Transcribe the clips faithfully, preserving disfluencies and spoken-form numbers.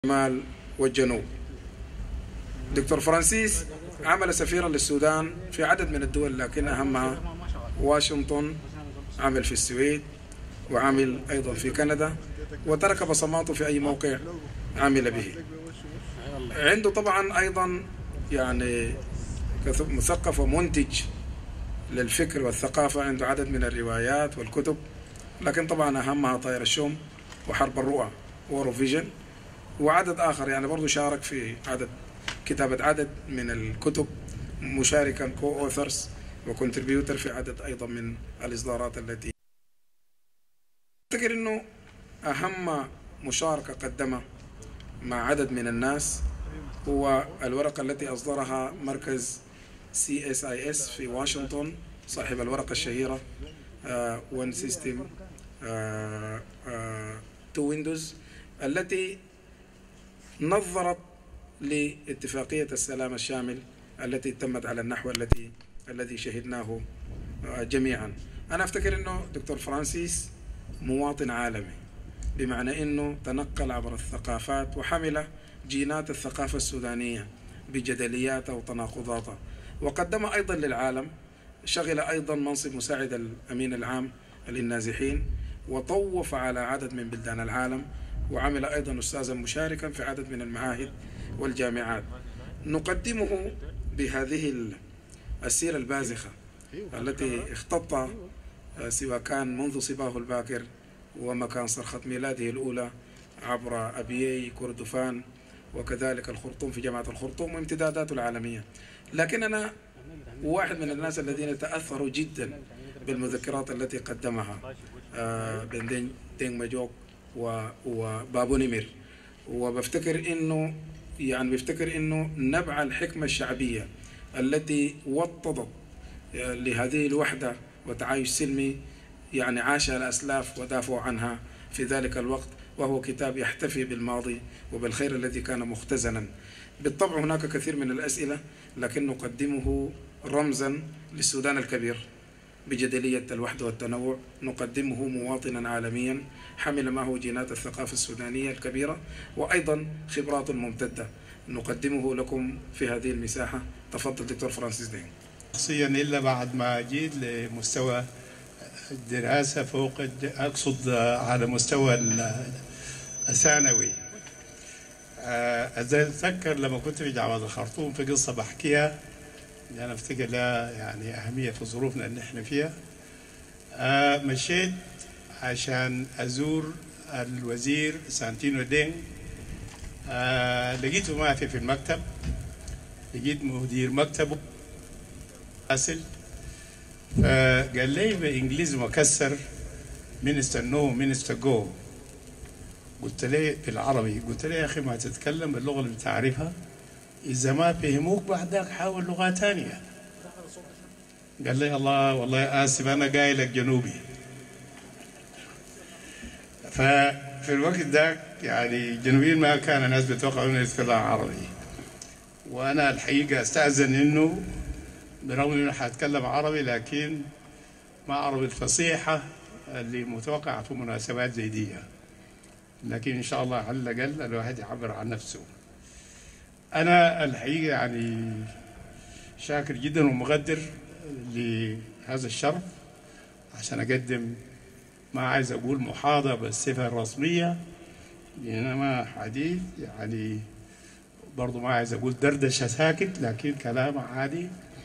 الشمال والجنوب. دكتور فرانسيس عمل سفيرا للسودان في عدد من الدول، لكن أهمها واشنطن، عمل في السويد وعمل أيضا في كندا، وترك بصماته في أي موقع عمل به. عنده طبعا أيضا يعني مثقف ومنتج للفكر والثقافة، عنده عدد من الروايات والكتب، لكن طبعا أهمها طائر الشوم وحرب الرؤى وروفيجن وعدد آخر. يعني برضو شارك في عدد كتابة عدد من الكتب، مشاركا كو أوثرز وكونتريبيوتر في عدد أيضا من الإصدارات التي أفتكر أنه أهم مشاركة قدمها مع عدد من الناس هو الورقة التي أصدرها مركز سي إس آي إس في واشنطن، صاحب الورقة الشهيرة One System Two Windows، التي نظرت لاتفاقية السلام الشامل التي تمت على النحو التي الذي شهدناه جميعا. أنا أفتكر أنه دكتور فرانسيس مواطن عالمي، بمعنى أنه تنقل عبر الثقافات وحمل جينات الثقافة السودانية بجدلياتها وتناقضاتها، وقدم أيضا للعالم. شغل أيضا منصب مساعد الأمين العام للنازحين، وطوف على عدد من بلدان العالم، وعمل أيضا أستاذا مشاركا في عدد من المعاهد والجامعات. نقدمه بهذه السيرة البازخة التي اختط سواء كان منذ صباه الباكر ومكان صرخة ميلاده الأولى عبر أبيي كردفان وكذلك الخرطوم في جامعة الخرطوم وامتداداته العالمية. لكن أنا واحد من الناس الذين تأثروا جدا بالمذكرات التي قدمها بين دينغ ماجوك وبابو نمر، وبفتكر انه يعني بفتكر انه نبع الحكمة الشعبية التي وطدت لهذه الوحدة وتعايش سلمي يعني عاشها الأسلاف ودافعوا عنها في ذلك الوقت، وهو كتاب يحتفي بالماضي وبالخير الذي كان مختزنا. بالطبع هناك كثير من الأسئلة، لكن نقدمه رمزا للسودان الكبير بجدلية الوحدة والتنوع، نقدمه مواطنا عالميا حمل معه جينات الثقافة السودانية الكبيرة وأيضا خبرات ممتدة، نقدمه لكم في هذه المساحة. تفضل دكتور فرانسيس دينغ. شخصيا إلا بعد ما جيت لمستوى الدراسة فوق، أقصد على مستوى الثانوي. أتذكر لما كنت في جامعة الخرطوم في قصة بحكيها، أنا أفتكر لها يعني أهمية في ظروفنا اللي إحنا فيها. آه مشيت عشان أزور الوزير سانتينو دينغ. آه لقيته ما في في المكتب، لقيت مدير مكتبه أسل، فقال لي بإنجليزي مكسر مينستر نو مينستر جو. قلت له بالعربي، قلت له يا أخي ما تتكلم باللغة اللي بتعرفها، إذا ما فهموك بعدك حاول لغة ثانية. قال لي الله والله آسف أنا قايلك جنوبي. ففي الوقت ذاك يعني جنوبيين ما كان الناس بيتوقعوا إنه يتكلم عربي، وأنا الحقيقة أستأذن إنه برغم إنه حأتكلم عربي لكن ما عربي الفصيحة اللي متوقعة في مناسبات زي دي، لكن إن شاء الله على الأقل الواحد يعبر عن نفسه. أنا الحقيقة يعني شاكر جدا ومقدر لهذا الشرف عشان أقدم، ما عايز أقول محاضرة بالصفة الرسمية إنما حديث، يعني برضو ما عايز أقول دردشة ساكت، لكن كلام عادي،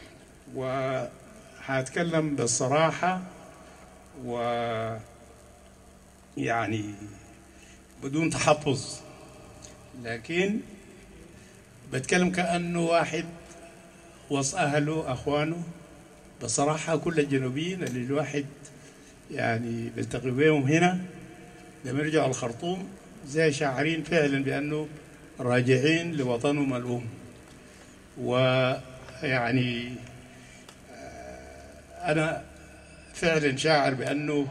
وحأتكلم بالصراحة ويعني بدون تحفظ، لكن بتكلم كأنه واحد وسط أهله أخوانه. بصراحة كل الجنوبيين اللي الواحد يعني بيلتقي بهم هنا لما يرجعوا الخرطوم زي شاعرين فعلا بأنه راجعين لوطنهم الأم. ويعني أنا فعلا شاعر بأنه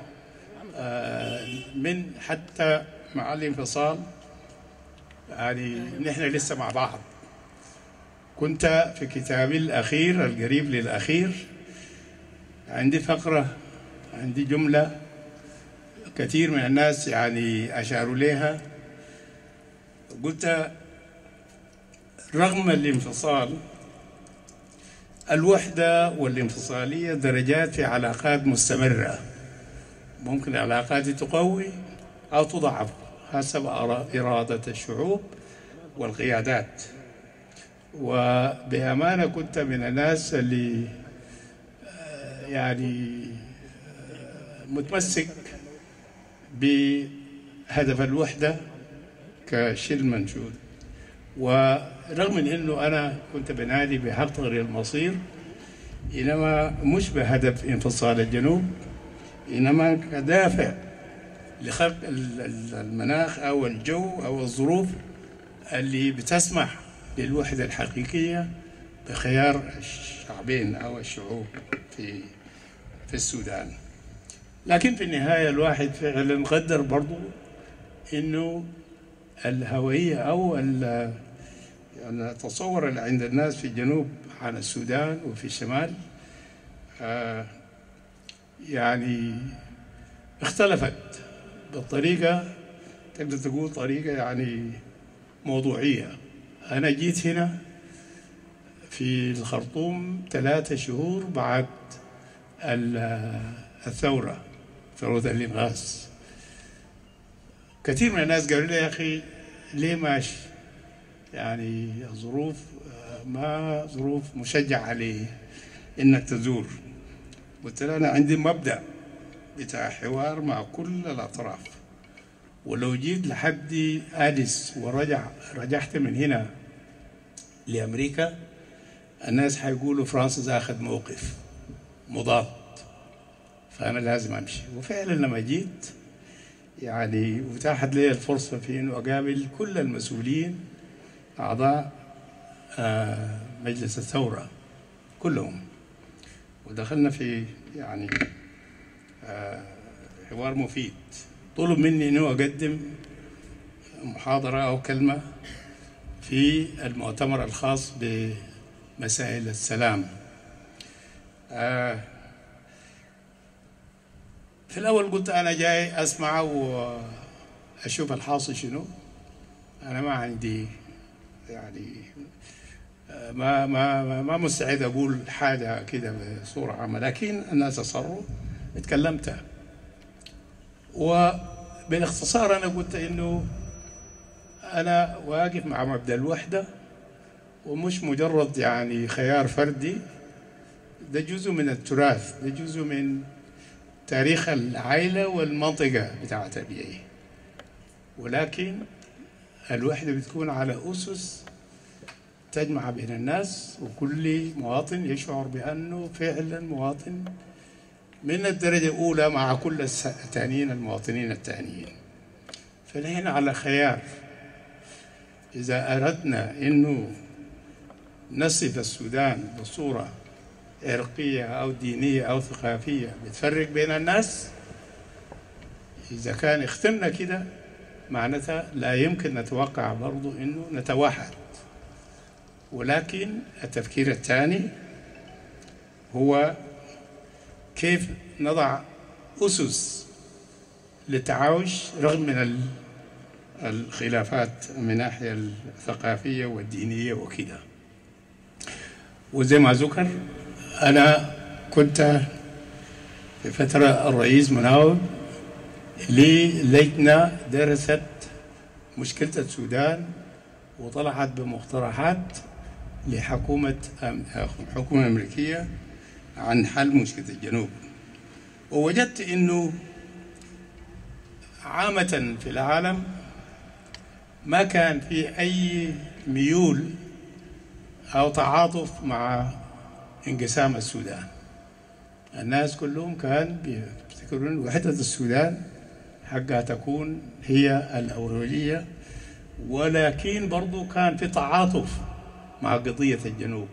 من حتى مع الانفصال يعني نحن لسه مع بعض. كنت في كتابي الأخير القريب للأخير عندي فقرة، عندي جملة كثير من الناس يعني أشاروا لها، قلت رغم الانفصال الوحدة والانفصالية درجات في علاقات مستمرة، ممكن العلاقات تقوي أو تضعف حسب إرادة الشعوب والقيادات. وبأمانة كنت من الناس اللي يعني متمسك بهدف الوحدة كشيء منشود، ورغم من أنه أنا كنت بنادي بحق تغيير المصير، إنما مش بهدف انفصال الجنوب، إنما كدافع لخلق المناخ أو الجو أو الظروف اللي بتسمح للوحدة الحقيقية بخيار الشعبين أو الشعوب في في السودان. لكن في النهاية الواحد فعلا قدر برضو إنه الهوية أو التصور اللي عند الناس في الجنوب عن السودان وفي الشمال آه يعني اختلفت بطريقة تقدر تقول طريقة يعني موضوعية. أنا جيت هنا في الخرطوم ثلاثة شهور بعد الثورة، ثورة الإنغاث. كثير من الناس قالوا لي يا أخي ليه ماشي؟ يعني الظروف ما ظروف مشجعة عليه إنك تزور. قلت له أنا عندي مبدأ بتاع حوار مع كل الأطراف، ولو جيت لحد أديس ورجع رجعت من هنا لأمريكا الناس حيقولوا فرانسيس أخذ موقف مضاد، فأنا لازم أمشي. وفعلا لما جيت يعني اتاحت لي الفرصة في إنه أقابل كل المسؤولين أعضاء آه مجلس الثورة كلهم، ودخلنا في يعني آه حوار مفيد. طلب مني إنه أقدم محاضرة أو كلمة في المؤتمر الخاص بمسائل السلام. آه في الأول قلت أنا جاي أسمع وأشوف الحاصل شنو، أنا ما عندي يعني ما ما ما مستعد أقول حاجة كده بصورة عامة، لكن الناس أصروا اتكلمت. وبالاختصار أنا قلت إنه أنا واقف مع مبدأ الوحدة، ومش مجرد يعني خيار فردي، ده جزء من التراث، ده جزء من تاريخ العائلة والمنطقة بتاعت أبيعي. ولكن الوحدة بتكون على أسس تجمع بين الناس، وكل مواطن يشعر بأنه فعلا مواطن من الدرجة الأولى مع كل التانيين المواطنين التانيين. فنحن على خيار، إذا أردنا إنه نصف السودان بصورة عرقية أو دينية أو ثقافية بتفرق بين الناس، إذا كان اخترنا كده معناتها لا يمكن نتوقع برضو إنه نتوحد. ولكن التفكير الثاني هو كيف نضع أسس للتعايش رغم من الخلافات من الناحية الثقافية والدينية وكده. وزي ما ذكر أنا كنت في فترة الرئيس مناوب للجنة درست مشكلة السودان وطلعت بمقترحات لحكومة حكومة أمريكية عن حل مشكلة الجنوب. ووجدت إنه عامة في العالم ما كان في أي ميول أو تعاطف مع انقسام السودان. الناس كلهم كان بيفتكرون وحدة السودان حقها تكون هي الأولوية، ولكن برضو كان في تعاطف مع قضية الجنوب.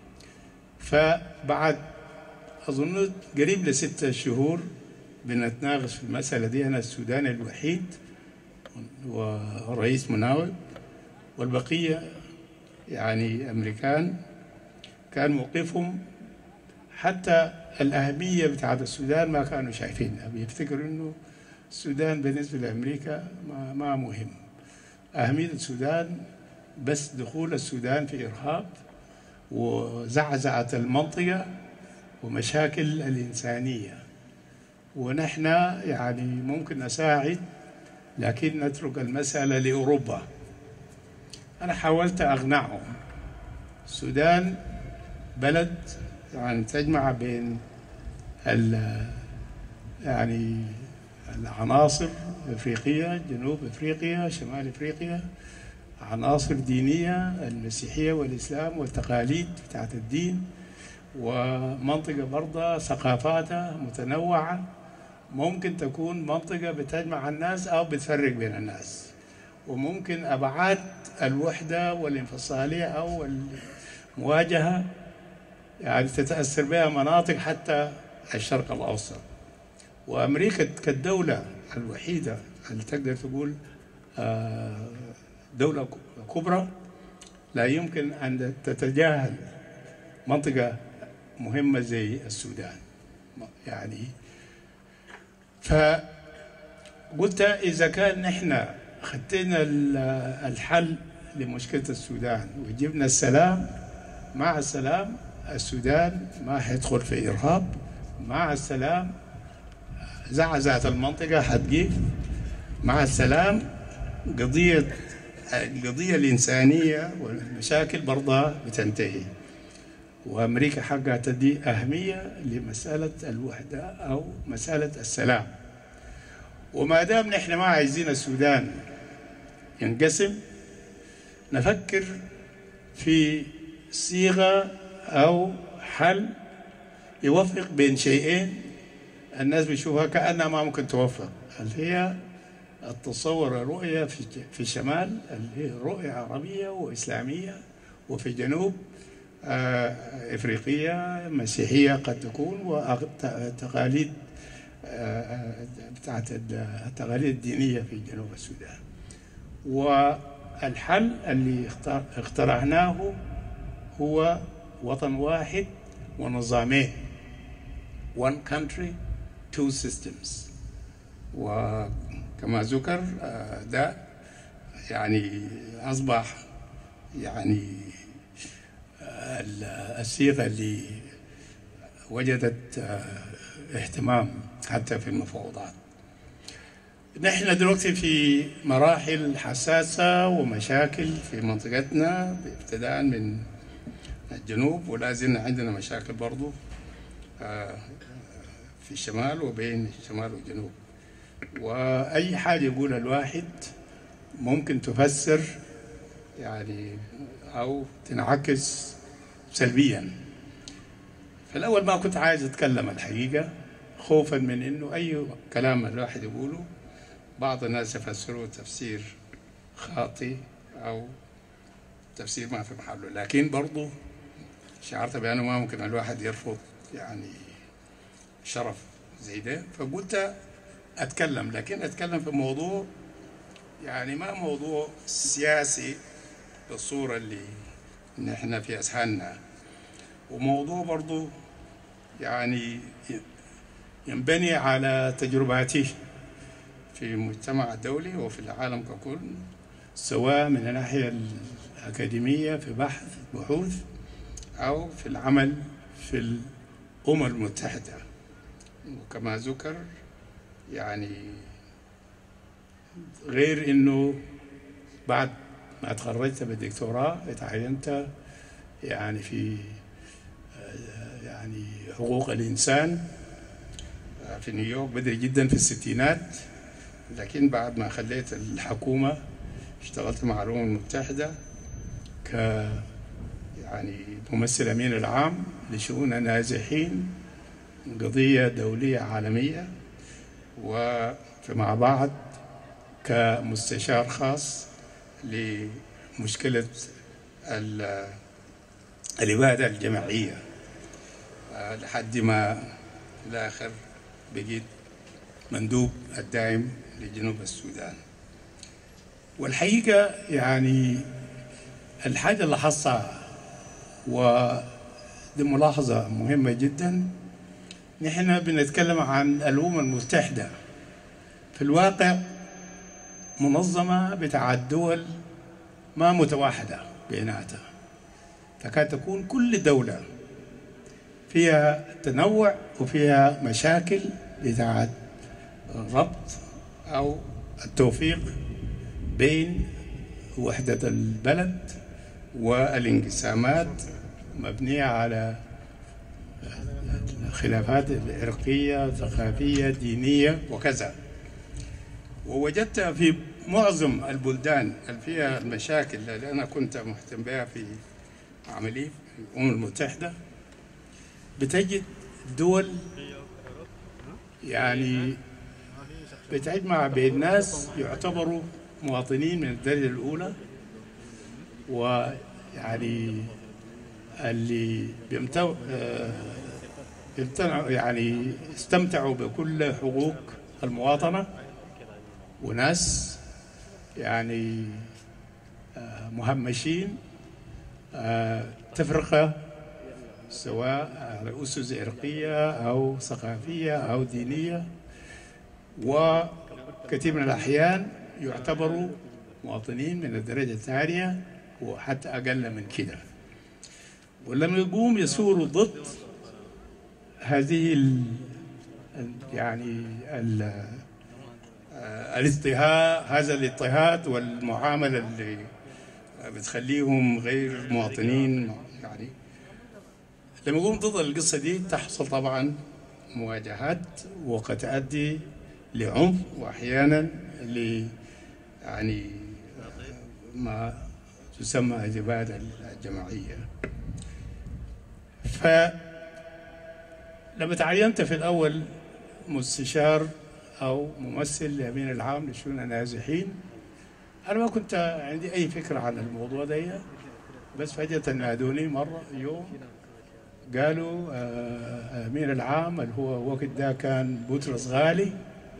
فبعد أظن قريب لستة شهور بنتناقش في المسألة دي، أنا السوداني الوحيد والرئيس مناوب، والبقية يعني أمريكان كان موقفهم حتى الأهمية بتاعت السودان ما كانوا شايفينها، بيفتكروا إنه السودان بالنسبة لأمريكا ما, ما مهم. أهمية السودان بس دخول السودان في إرهاب وزعزعة المنطقة ومشاكل الإنسانية، ونحن يعني ممكن نساعد لكن نترك المسألة لأوروبا. أنا حاولت أقنعهم السودان بلد يعني تجمع بين يعني العناصر الأفريقية، جنوب أفريقيا، شمال أفريقيا، عناصر دينية، المسيحية والإسلام والتقاليد بتاعت الدين، ومنطقة برضه ثقافاتها متنوعة، ممكن تكون منطقة بتجمع الناس أو بتفرق بين الناس، وممكن أبعاد الوحدة والانفصالية أو المواجهة يعني تتأثر بها مناطق حتى الشرق الأوسط. وأمريكا كالدولة الوحيدة اللي تقدر تقول دولة كبرى لا يمكن أن تتجاهل منطقة مهمة زي السودان يعني. فقلت إذا كان نحن خدينا الحل لمشكلة السودان وجبنا السلام، مع السلام السودان ما حيدخل في إرهاب، مع السلام زعزعة المنطقة حتجيب، مع السلام قضية القضية الإنسانية والمشاكل برضها بتنتهي. وأمريكا حقها تدي أهمية لمسألة الوحدة أو مسألة السلام. وما دام نحن ما عايزين السودان ينقسم، نفكر في صيغة أو حل يوفق بين شيئين الناس بيشوفها كأنها ما ممكن توفق، اللي هي التصور الرؤية في الشمال اللي هي رؤية عربية وإسلامية، وفي الجنوب إفريقية مسيحية قد تكون، وتقاليد بتاعت التقاليد الدينية في جنوب السودان. والحل اللي اخترعناه هو وطن واحد ونظامين، one country two systems. وكما ذكر ده يعني أصبح يعني الصيغة اللي وجدت اهتمام حتى في المفاوضات. نحن دلوقتي في مراحل حساسة ومشاكل في منطقتنا ابتداء من الجنوب، ولا زلنا عندنا مشاكل برضو في الشمال وبين الشمال والجنوب. وأي حاجة يقولها الواحد ممكن تفسر يعني أو تنعكس سلبيا. في الأول ما كنت عايز أتكلم الحقيقة خوفا من إنه أي كلام الواحد يقوله بعض الناس يفسروه تفسير خاطئ أو تفسير ما في محله، لكن برضو شعرت بأنه ما ممكن الواحد يرفض يعني شرف زي ده، فقلت أتكلم، لكن أتكلم في موضوع يعني ما موضوع سياسي بالصورة اللي نحن في أذهاننا، وموضوع برضو يعني ينبني على تجرباتي في المجتمع الدولي وفي العالم ككل، سواء من الناحية الأكاديمية في بحث بحوث أو في العمل في الأمم المتحدة. وكما ذكر يعني غير إنه بعد ما تخرجت بالدكتوراه اتعينت يعني في يعني حقوق الإنسان في نيويورك بدري جدا في الستينات، لكن بعد ما خليت الحكومة اشتغلت مع الأمم المتحدة ك يعني ممثل أمين العام لشؤون النازحين، قضية دولية عالمية، ومع بعض كمستشار خاص لمشكلة الإبادة الجماعية لحد ما الآخر بقيت مندوب الدائم لجنوب السودان. والحقيقة يعني الحاجة اللي حصلها ودي ملاحظة مهمة جدا، نحن بنتكلم عن الأمم المتحدة، في الواقع منظمة بتاع الدول ما متواحدة بيناتها، تكاد تكون كل دولة فيها تنوع وفيها مشاكل بتاعت الربط أو التوفيق بين وحدة البلد والانقسامات مبنية على خلافات عرقية ثقافية دينية وكذا. ووجدت في معظم البلدان اللي فيها المشاكل اللي أنا كنت مهتم بها في عملي في الأمم المتحدة، بتجد دول يعني بتجمع بين ناس يعتبروا مواطنين من الدرجة الأولى، ويعني اللي بيمتو بيمتنعوا يعني استمتعوا بكل حقوق المواطنة، وناس يعني مهمشين تفرقة سواء على أسس عرقية أو ثقافية أو دينية، وكثير من الأحيان يعتبروا مواطنين من الدرجة الثانية وحتى أقل من كده. ولما يقوم يثوروا ضد هذه ال يعني ال الاضطهاد، هذا الاضطهاد والمعاملة اللي بتخليهم غير مواطنين، يعني لما يقوم ضد القصة دي تحصل طبعا مواجهات وقد تؤدي لعنف وأحيانا ل يعني ما تسمى الإبادة الجماعية. فلما تعينت في الأول مستشار أو ممثل لأمين العام لشؤون النازحين، أنا ما كنت عندي أي فكرة عن الموضوع ده، بس فجأة نادوني مرة يوم قالوا أمين العام اللي هو وقت ده كان بطرس غالي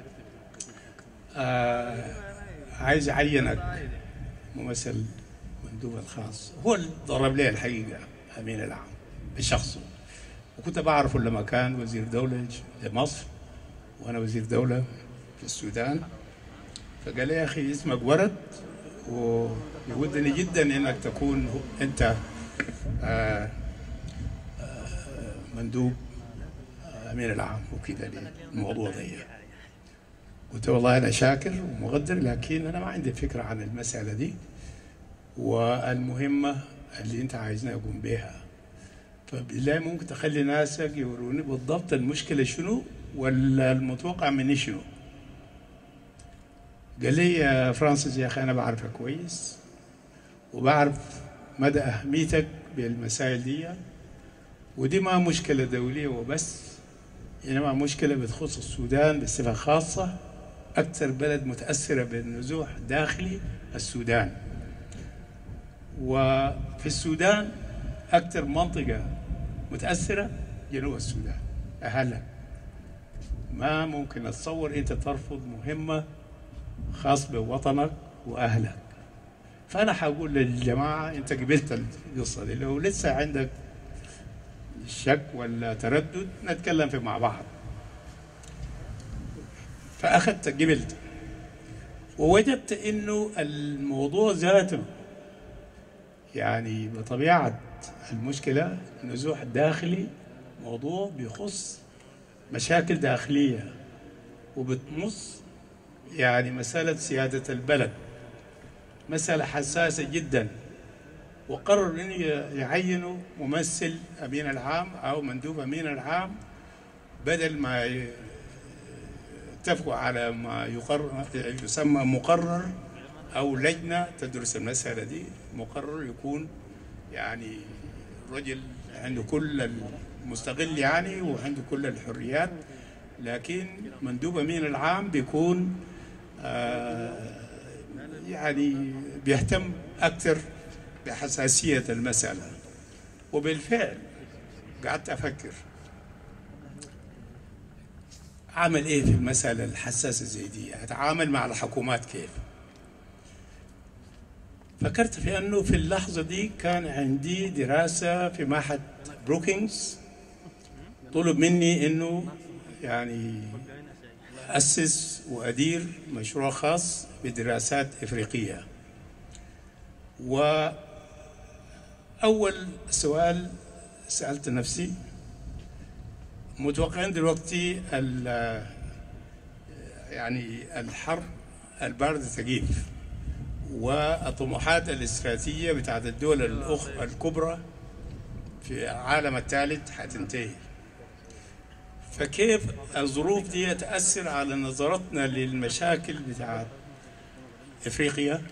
عايز يعينك ممثل مندوب الخاص. هو اللي ضرب لي الحقيقة أمين العام بشخصه، وكنت بعرفه لما كان وزير دولة لمصر وأنا وزير دولة في السودان. فقال لي يا أخي اسمك ورد ويودني جدا إنك تكون أنت آآ آآ مندوب أمين العام وكذا للموضوع ده. قلت والله أنا شاكر ومقدر، لكن أنا ما عندي فكرة عن المسألة دي والمهمة اللي أنت عايزني أقوم بها، فبالله ممكن تخلي ناسك يوروني بالضبط المشكلة شنو ولا المتوقع مني شنو. قال لي يا فرانسيس يا أخي أنا بعرفك كويس وبعرف مدى أهميتك بالمسائل دي، ودي ما مشكلة دولية وبس، إنما مشكلة بتخص السودان بصفة خاصة، أكثر بلد متأثرة بالنزوح داخلي السودان. وفي السودان أكثر منطقة متأثرة جنوب السودان أهلها. ما ممكن أتصور أنت ترفض مهمة خاص بوطنك وأهلك. فأنا حقول للجماعة أنت قبلت القصة دي، لو لسه عندك شك ولا تردد نتكلم في مع بعض. فأخذت قبلت، ووجدت إنه الموضوع ذاته يعني بطبيعة المشكلة النزوح الداخلي موضوع بيخص مشاكل داخلية وبتمص يعني مسألة سيادة البلد، مسألة حساسة جدا. وقرر أن يعينوا ممثل أمين العام أو مندوب أمين العام، بدل ما اتفقوا على ما يقرر يسمى مقرر أو لجنة تدرس المسألة دي. مقرر يكون يعني رجل عنده كل المستقل يعني وعنده كل الحريات، لكن مندوب أمين العام بيكون آه يعني بيهتم أكثر بحساسية المسألة. وبالفعل قعدت أفكر أعمل إيه في المسألة الحساسة زي دي، أتعامل مع الحكومات كيف. فكرت في أنه في اللحظة دي كان عندي دراسة في معهد بروكينجز، طلب مني أنه يعني أسس وأدير مشروع خاص بدراسات إفريقية. وأول سؤال سألت نفسي، متوقعين دلوقتي يعني الحرب الباردة تقيل والطموحات الاستراتيجية بتاعت الدول الأخ الكبرى في العالم الثالث حتنتهي، فكيف الظروف دي تأثر على نظرتنا للمشاكل بتاعت إفريقيا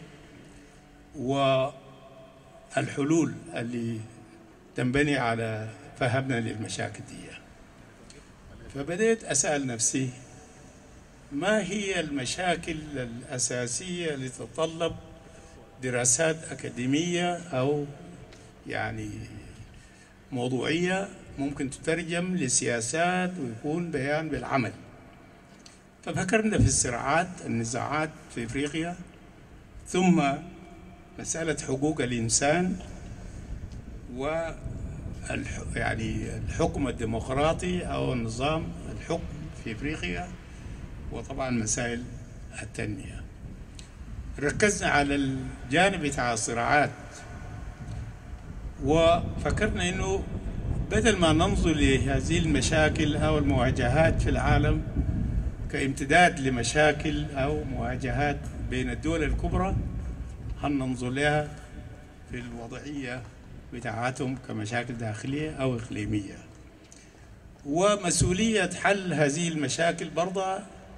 والحلول اللي تنبني على فهمنا للمشاكل دي؟ فبدأت أسأل نفسي ما هي المشاكل الأساسية اللي تتطلب دراسات أكاديمية أو يعني موضوعية ممكن تترجم لسياسات ويكون بيان بالعمل. ففكرنا في الصراعات النزاعات في إفريقيا، ثم مسألة حقوق الإنسان و يعني الحكم الديمقراطي أو نظام الحكم في إفريقيا، وطبعا مسائل التنمية. ركزنا على الجانب بتاع الصراعات، وفكرنا إنه بدل ما ننظر لهذه المشاكل أو المواجهات في العالم كامتداد لمشاكل أو مواجهات بين الدول الكبرى، هننظر لها في الوضعية بتاعتهم كمشاكل داخلية أو إقليمية. ومسؤولية حل هذه المشاكل برضه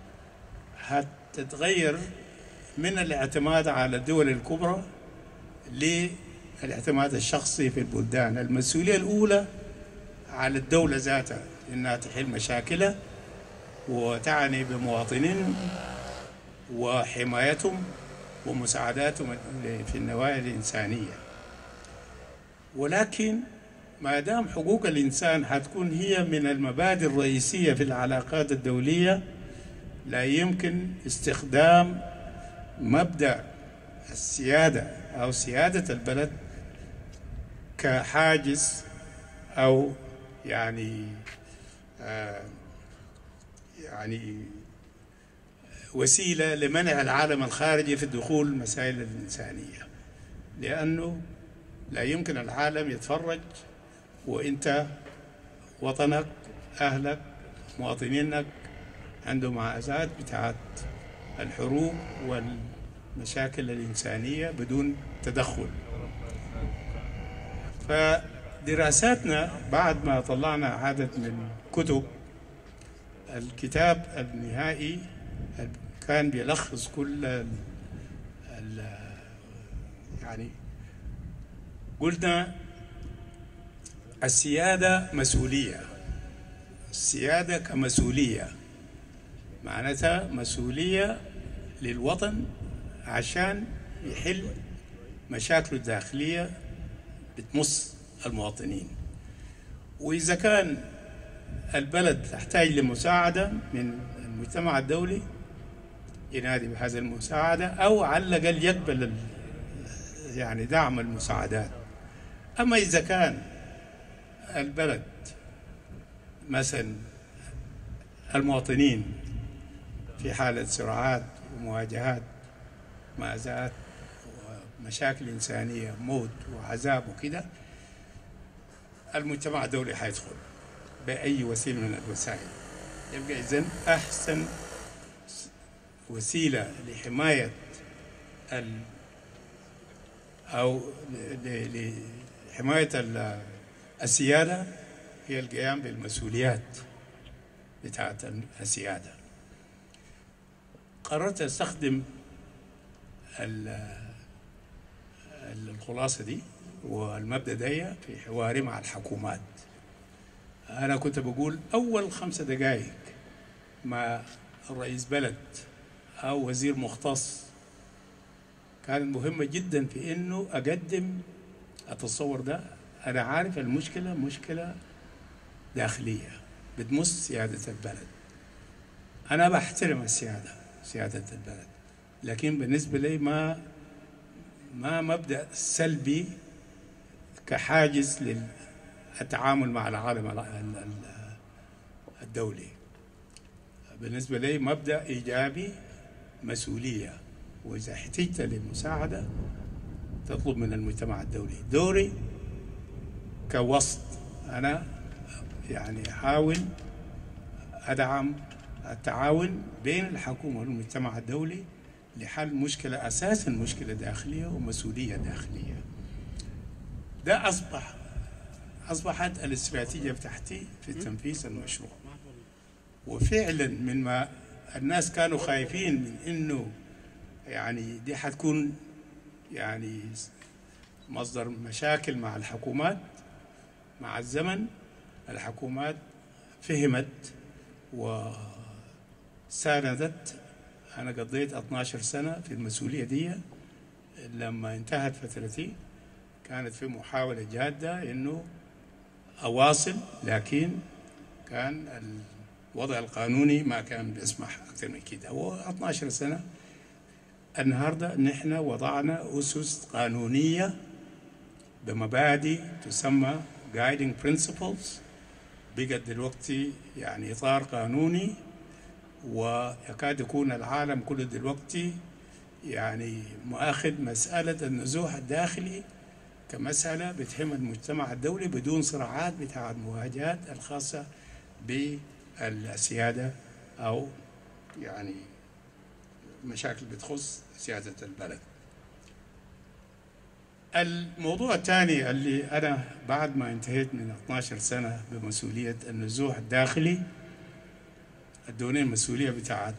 هتتغير من الاعتماد على الدول الكبرى للاعتماد الشخصي في البلدان. المسؤولية الأولى على الدولة ذاتها إنها تحل مشاكلها وتعني بمواطنين وحمايتهم ومساعداتهم في النواحي الإنسانية. ولكن ما دام حقوق الإنسان هتكون هي من المبادئ الرئيسية في العلاقات الدولية، لا يمكن استخدام مبدأ السيادة أو سيادة البلد كحاجز أو يعني آه يعني وسيلة لمنع العالم الخارجي في الدخول المسائل الإنسانية، لأنه لا يمكن العالم يتفرج وإنت وطنك أهلك مواطنينك عندهم معازات بتاعت الحروب والمشاكل الإنسانية بدون تدخل. فدراساتنا بعد ما طلعنا عدد من كتب، الكتاب النهائي كان بيلخص كل ال ال يعني قلنا السيادة مسؤولية. السيادة كمسؤولية معناتها مسؤولية للوطن عشان يحل مشاكله الداخلية بتمس المواطنين. وإذا كان البلد تحتاج لمساعدة من المجتمع الدولي ينادي بهذه المساعدة أو على الأقل يقبل يعني دعم المساعدات. أما إذا كان البلد مثلا المواطنين في حالة صراعات ومواجهات مأزات ومشاكل إنسانية موت وعذاب وكده، المجتمع الدولي حيدخل بأي وسيلة من الوسائل. يبقى إذن أحسن وسيلة لحماية ال أو لحماية السيادة هي القيام بالمسؤوليات بتاعت السيادة. قررت أستخدم الخلاصة دي والمبدأ ده في حواري مع الحكومات. أنا كنت بقول أول خمسة دقائق مع رئيس بلد أو وزير مختص كانت مهمة جدا في إنه أقدم التصور ده. أنا عارف المشكلة مشكلة داخلية بتمس سيادة البلد. أنا بحترم السيادة سيادة البلد، لكن بالنسبة لي ما ما مبدأ سلبي كحاجز للتعامل مع العالم الدولي. بالنسبة لي مبدأ إيجابي، مسؤولية، وإذا احتجت لمساعدة تطلب من المجتمع الدولي. دوري كوسط أنا يعني أحاول أدعم التعاون بين الحكومة والمجتمع الدولي لحل مشكلة أساساً مشكلة داخلية ومسؤولية داخلية. ده أصبح أصبحت الاستراتيجية بتاعتي في تنفيذ المشروع. وفعلاً من ما الناس كانوا خايفين من إنه يعني دي حتكون يعني مصدر مشاكل مع الحكومات، مع الزمن الحكومات فهمت وساندت. أنا قضيت اثنتي عشرة سنة في المسؤولية دي. لما انتهت فترتي كانت في محاولة جادة إنه أواصل، لكن كان الوضع القانوني ما كان بيسمح أكثر من كده. هو اثنتي عشرة سنة. النهاردة نحن وضعنا أسس قانونية بمبادئ تسمى guiding principles، بقت دلوقتي يعني إطار قانوني، ويكاد يكون العالم كله دلوقتي يعني مؤاخذ مسألة النزوح الداخلي كمسألة بتهم المجتمع الدولي بدون صراعات بتاع المواجهات الخاصة بالسيادة أو يعني مشاكل بتخص سيادة البلد. الموضوع الثاني اللي أنا بعد ما انتهيت من اثنتي عشرة سنة بمسؤولية النزوح الداخلي ادوني المسؤولية بتاعت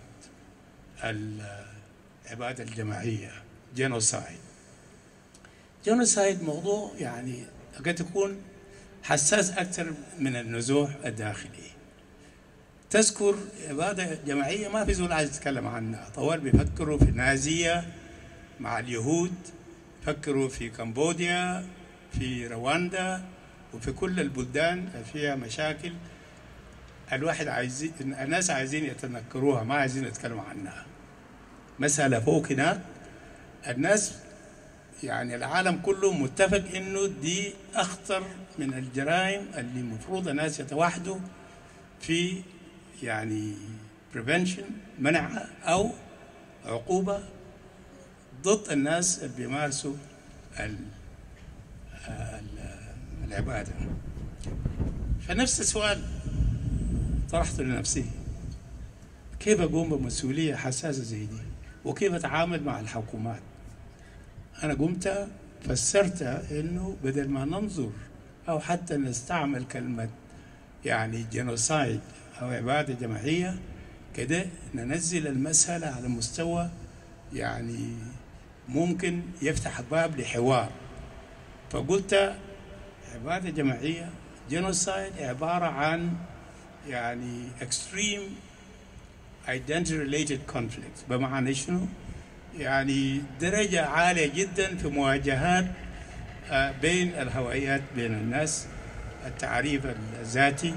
الإبادة الجماعية، جينوسايد. جينوسايد موضوع يعني قد يكون حساس أكثر من النزوح الداخلي. تذكر إبادة جماعية ما في زول عايز يتكلم عنها. طوال بيفكروا في نازية مع اليهود، فكروا في كمبوديا، في رواندا، وفي كل البلدان اللي فيها مشاكل الواحد عايزين الناس عايزين يتنكروها، ما عايزين يتكلموا عنها. مسألة فوق هناك الناس يعني العالم كله متفق إنه دي أخطر من الجرائم اللي المفروض الناس يتوحدوا في يعني prevention، منعها أو عقوبة ضد الناس اللي بيمارسوا العبادة. فنفس السؤال طرحته لنفسي، كيف أقوم بمسؤولية حساسة زي دي وكيف أتعامل مع الحكومات؟ أنا قمت فسرت إنه بدل ما ننظر أو حتى نستعمل كلمة يعني جينوسايد أو إبادة جماعية كده، ننزل المسألة على مستوى يعني ممكن يفتح باب لحوار. فقلت إبادة جماعية، جينوسايد عبارة عن يعني extreme identity related conflicts. بمعنى شنو؟ يعني درجة عالية جدا في مواجهات بين الهويات بين الناس، التعريف الذاتي.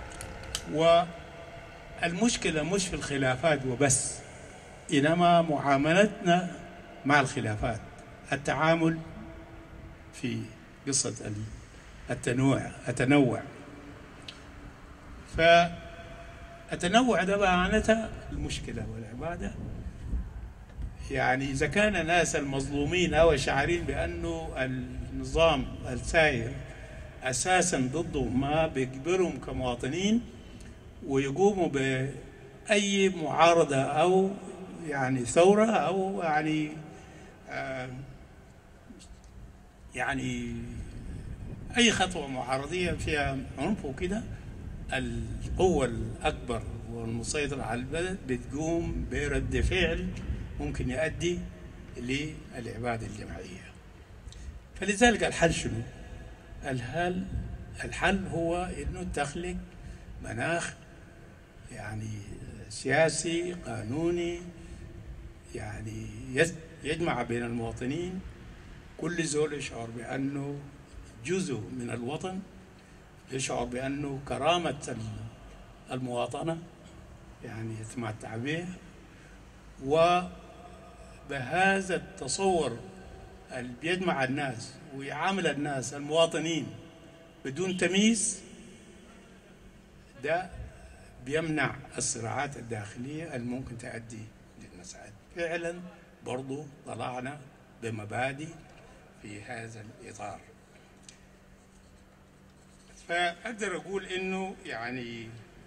والمشكلة مش في الخلافات وبس، إنما معاملتنا مع الخلافات، التعامل في قصة التنوع التنوع فالتنوع ده معناتها المشكلة والعبادة. يعني إذا كان الناس المظلومين أو الشاعرين بأنه النظام السائر أساساً ضدهم، ما بيجبرهم كمواطنين ويقوموا بأي معارضة أو يعني ثورة أو يعني آه يعني أي خطوة معارضية فيها عنف وكده، القوة الأكبر والمسيطرة على البلد بتقوم برد فعل ممكن يؤدي للعبادة الجماعية. فلذلك الحل شنو؟ الحل الحل هو إنه تخلق مناخ يعني سياسي قانوني يعني يجمع بين المواطنين، كل زول يشعر بأنه جزء من الوطن، يشعر بأنه كرامة المواطنة يعني يتمتع بها. وبهذا التصور اللي بيجمع الناس ويعامل الناس المواطنين بدون تمييز، ده بيمنع الصراعات الداخلية الممكن تؤدي للمساعد. فعلا برضو طلعنا بمبادئ في هذا الإطار. فأقدر أقول إنه يعني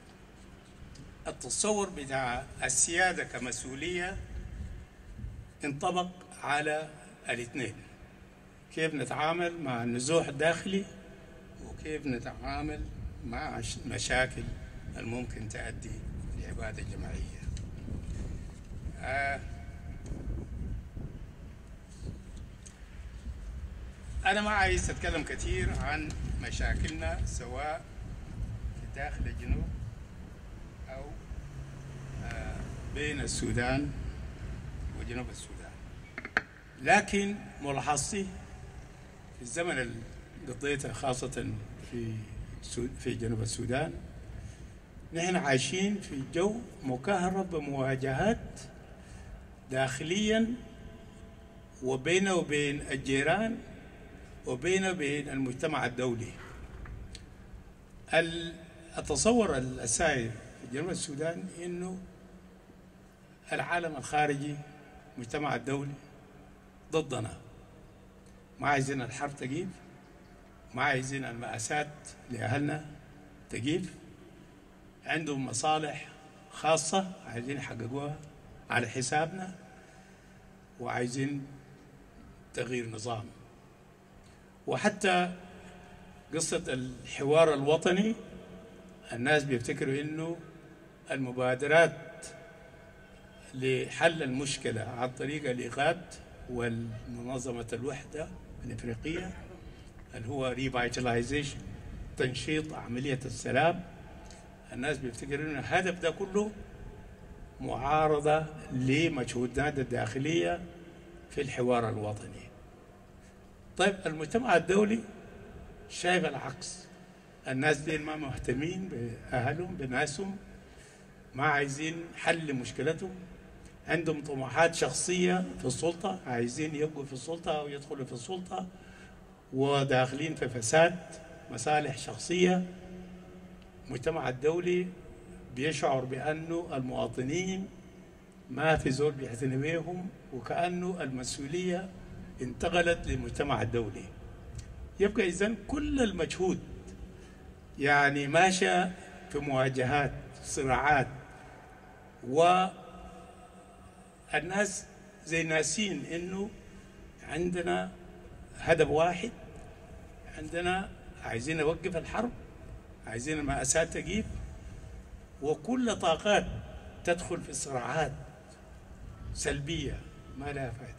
التصور بتاع السيادة كمسؤولية انطبق على الاثنين، كيف نتعامل مع النزوح الداخلي وكيف نتعامل مع المشاكل الممكن تؤدي لإبادة جماعية. آه أنا ما عايز أتكلم كثير عن مشاكلنا سواء في داخل الجنوب أو آه بين السودان وجنوب السودان، لكن ملاحظتي في الزمن اللي قضيته خاصة في في جنوب السودان نحن عايشين في جو مكهرب بمواجهات داخليا وبينه وبين الجيران وبينه وبين المجتمع الدولي. التصور السائد في جنوب السودان انه العالم الخارجي المجتمع الدولي ضدنا، ما عايزين الحرب تجيب، ما عايزين المأساة لأهلنا تجيب، عندهم مصالح خاصة عايزين يحققوها على حسابنا، وعايزين تغيير نظام. وحتى قصة الحوار الوطني الناس بيفتكروا إنه المبادرات لحل المشكلة عن طريق الإيقاد والمنظمة الوحدة الإفريقية اللي هو ريفايتلايزيشن، تنشيط عملية السلام، الناس بيفتكروا إن الهدف ده كله معارضة لمجهودات الداخلية في الحوار الوطني. طيب المجتمع الدولي شايف العكس، الناس دي ما مهتمين بأهلهم بناسهم، ما عايزين حل مشكلتهم، عندهم طموحات شخصية في السلطة، عايزين يبقوا في السلطة أو يدخلوا في السلطة، وداخلين في فساد مصالح شخصية. المجتمع الدولي بيشعر بأنه المواطنين ما في زول بيعتني بيهم، وكأنه المسؤولية انتقلت للمجتمع الدولي. يبقى إذن كل المجهود يعني ماشى في مواجهات صراعات، والناس زي ناسين إنه عندنا هدف واحد، عندنا عايزين نوقف الحرب، عايزين المأساة تجيب، وكل طاقات تدخل في صراعات سلبية ما لها فائدة.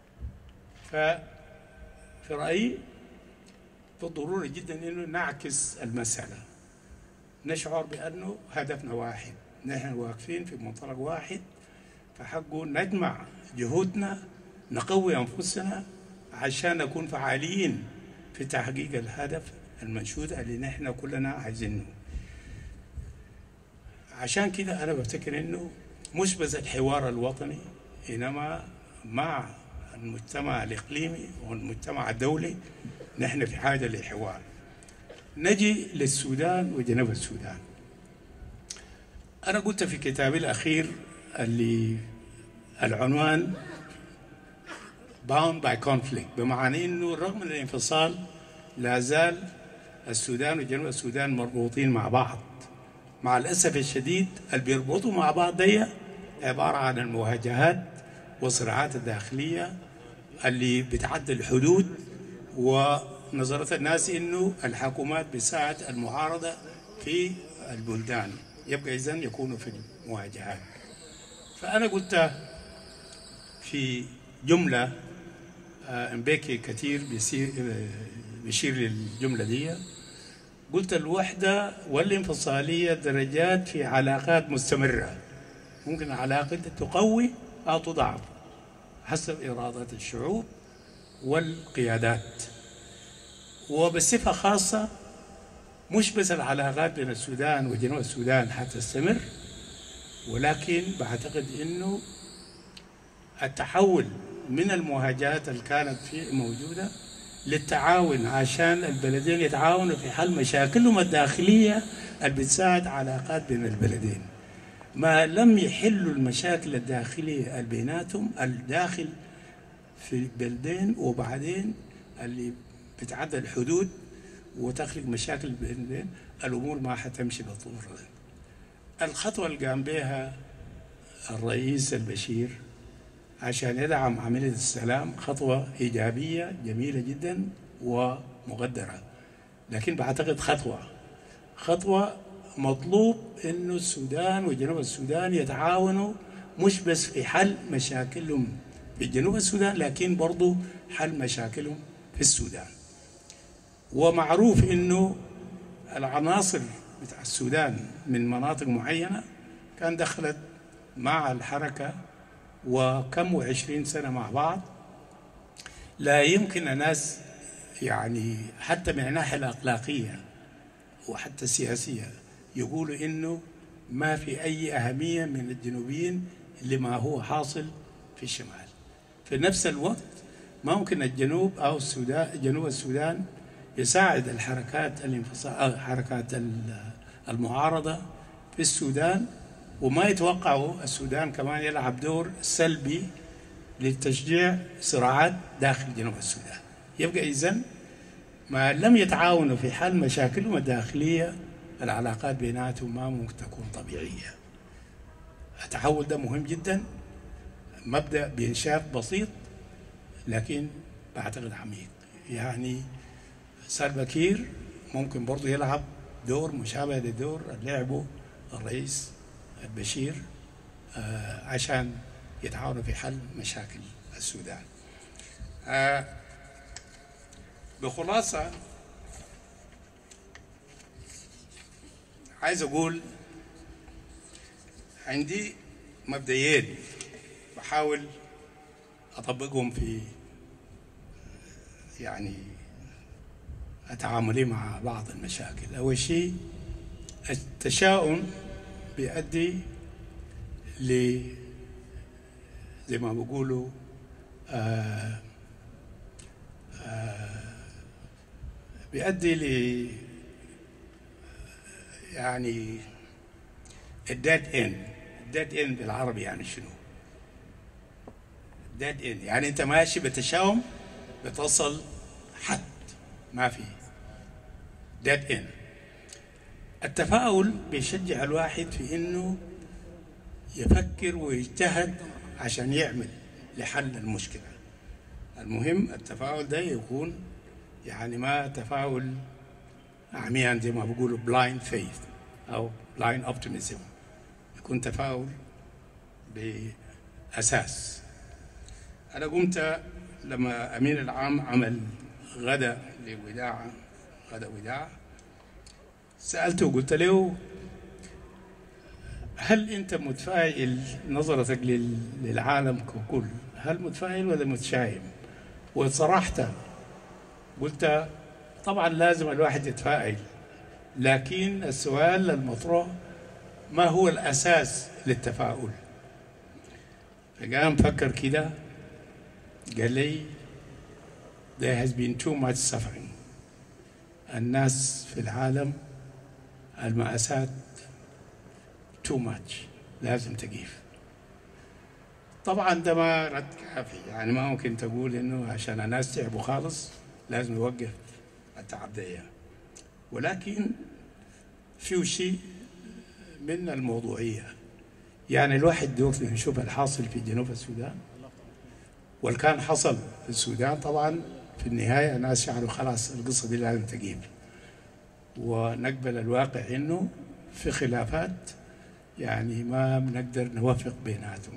ففي رأيي في ضروري جدا إنه نعكس المسألة، نشعر بأنه هدفنا واحد، نحن واقفين في منطلق واحد، فحقه نجمع جهودنا، نقوي أنفسنا عشان نكون فعالين في تحقيق الهدف المنشود اللي نحن كلنا عايزينه. عشان كده أنا بفتكر إنه مش بس الحوار الوطني، إنما مع المجتمع الإقليمي والمجتمع الدولي نحن في حاجة للحوار. نجي للسودان وجنوب السودان. أنا قلت في كتابي الأخير اللي العنوان Bound by Conflict، بمعنى إنه رغم من الانفصال لا زال السودان وجنوب السودان مربوطين مع بعض. مع الأسف الشديد اللي بيربطوا مع بعض دي عبارة عن المواجهات والصراعات الداخلية اللي بتعدي الحدود، ونظرة الناس إنه الحكومات بتساعد المعارضة في البلدان، يبقى إذن يكونوا في المواجهات. فأنا قلت في جملة امبيكي كثير بيشير للجملة دي، قلت الوحدة والانفصالية درجات في علاقات مستمرة، ممكن العلاقة تقوي أو تضعف حسب إرادة الشعوب والقيادات. وبصفة خاصة مش بس العلاقات بين السودان وجنوب السودان حتستمر، ولكن بعتقد إنه التحول من المواجهات اللي كانت في موجودة للتعاون عشان البلدين يتعاونوا في حل مشاكلهم الداخلية اللي بتساعد علاقات بين البلدين. ما لم يحلوا المشاكل الداخلية اللي بيناتهم الداخل في البلدين وبعدين اللي بتعدى الحدود وتخلق مشاكل بين البلدين، الأمور ما حتمشي بالطور. الخطوة اللي قام بها الرئيس البشير عشان يدعم عملية السلام خطوة إيجابية جميلة جدا ومقدرة، لكن بعتقد خطوة خطوة مطلوب إنه السودان وجنوب السودان يتعاونوا مش بس في حل مشاكلهم في جنوب السودان، لكن برضو حل مشاكلهم في السودان. ومعروف إنه العناصر بتاع السودان من مناطق معينة كان دخلت مع الحركة وكم وعشرين سنة مع بعض. لا يمكن الناس يعني حتى من الناحية الأخلاقية وحتى السياسية يقولوا إنه ما في أي أهمية من الجنوبيين لما هو حاصل في الشمال. في نفس الوقت ما ممكن الجنوب أو السودان جنوب السودان يساعد الحركات الانفصال حركات المعارضة في السودان وما يتوقعوا السودان كمان يلعب دور سلبي لتشجيع صراعات داخل جنوب السودان. يبقى إذن ما لم يتعاونوا في حل مشاكلهم الداخلية العلاقات بيناتهم ما ممكن تكون طبيعية. التحول ده مهم جدا، مبدأ بإنشاف بسيط لكن بعتقد عميق. يعني سالفا كير ممكن برضو يلعب دور مشابه لدور اللي لعبه الرئيس البشير آه عشان يتعاونوا في حل مشاكل السودان. آه بخلاصة عايز أقول عندي مبدئين بحاول أطبقهم في يعني تعاملي مع بعض المشاكل. أول شيء التشاؤم بيؤدي ل زي ما بيقولوا آه آه بيؤدي ل يعني الديد اند. الديد اند بالعربي يعني شنو؟ الديد اند يعني انت ماشي بتشاؤم بتصل حد ما في ديد اند. التفاؤل بيشجع الواحد في انه يفكر ويجتهد عشان يعمل لحل المشكلة. المهم التفاؤل ده يكون يعني ما تفاؤل عميان زي ما بيقولوا blind faith أو blind optimism، يكون تفاؤل بأساس. أنا قمت لما أمين العام عمل غدا لوداع غدا وداع سألته وقلت له هل أنت متفائل نظرتك للعالم ككل، هل متفائل ولا متشائم؟ وصرحت قلت طبعا لازم الواحد يتفائل، لكن السؤال المطروح ما هو الأساس للتفاؤل؟ فقام فكر كده قال لي there has been too much suffering. الناس في العالم المأساة too much لازم تقيف. طبعا ده ما رد كافي، يعني ما ممكن تقول انه عشان الناس تعبوا خالص لازم نوقف التعب ده، ولكن في شيء من الموضوعية. يعني الواحد دور يشوف الحاصل في جنوب السودان واللي كان حصل في السودان. طبعا في النهاية الناس شعروا خلاص القصة دي لازم تقيف، ونقبل الواقع انه في خلافات يعني ما بنقدر نوفق بيناتهم.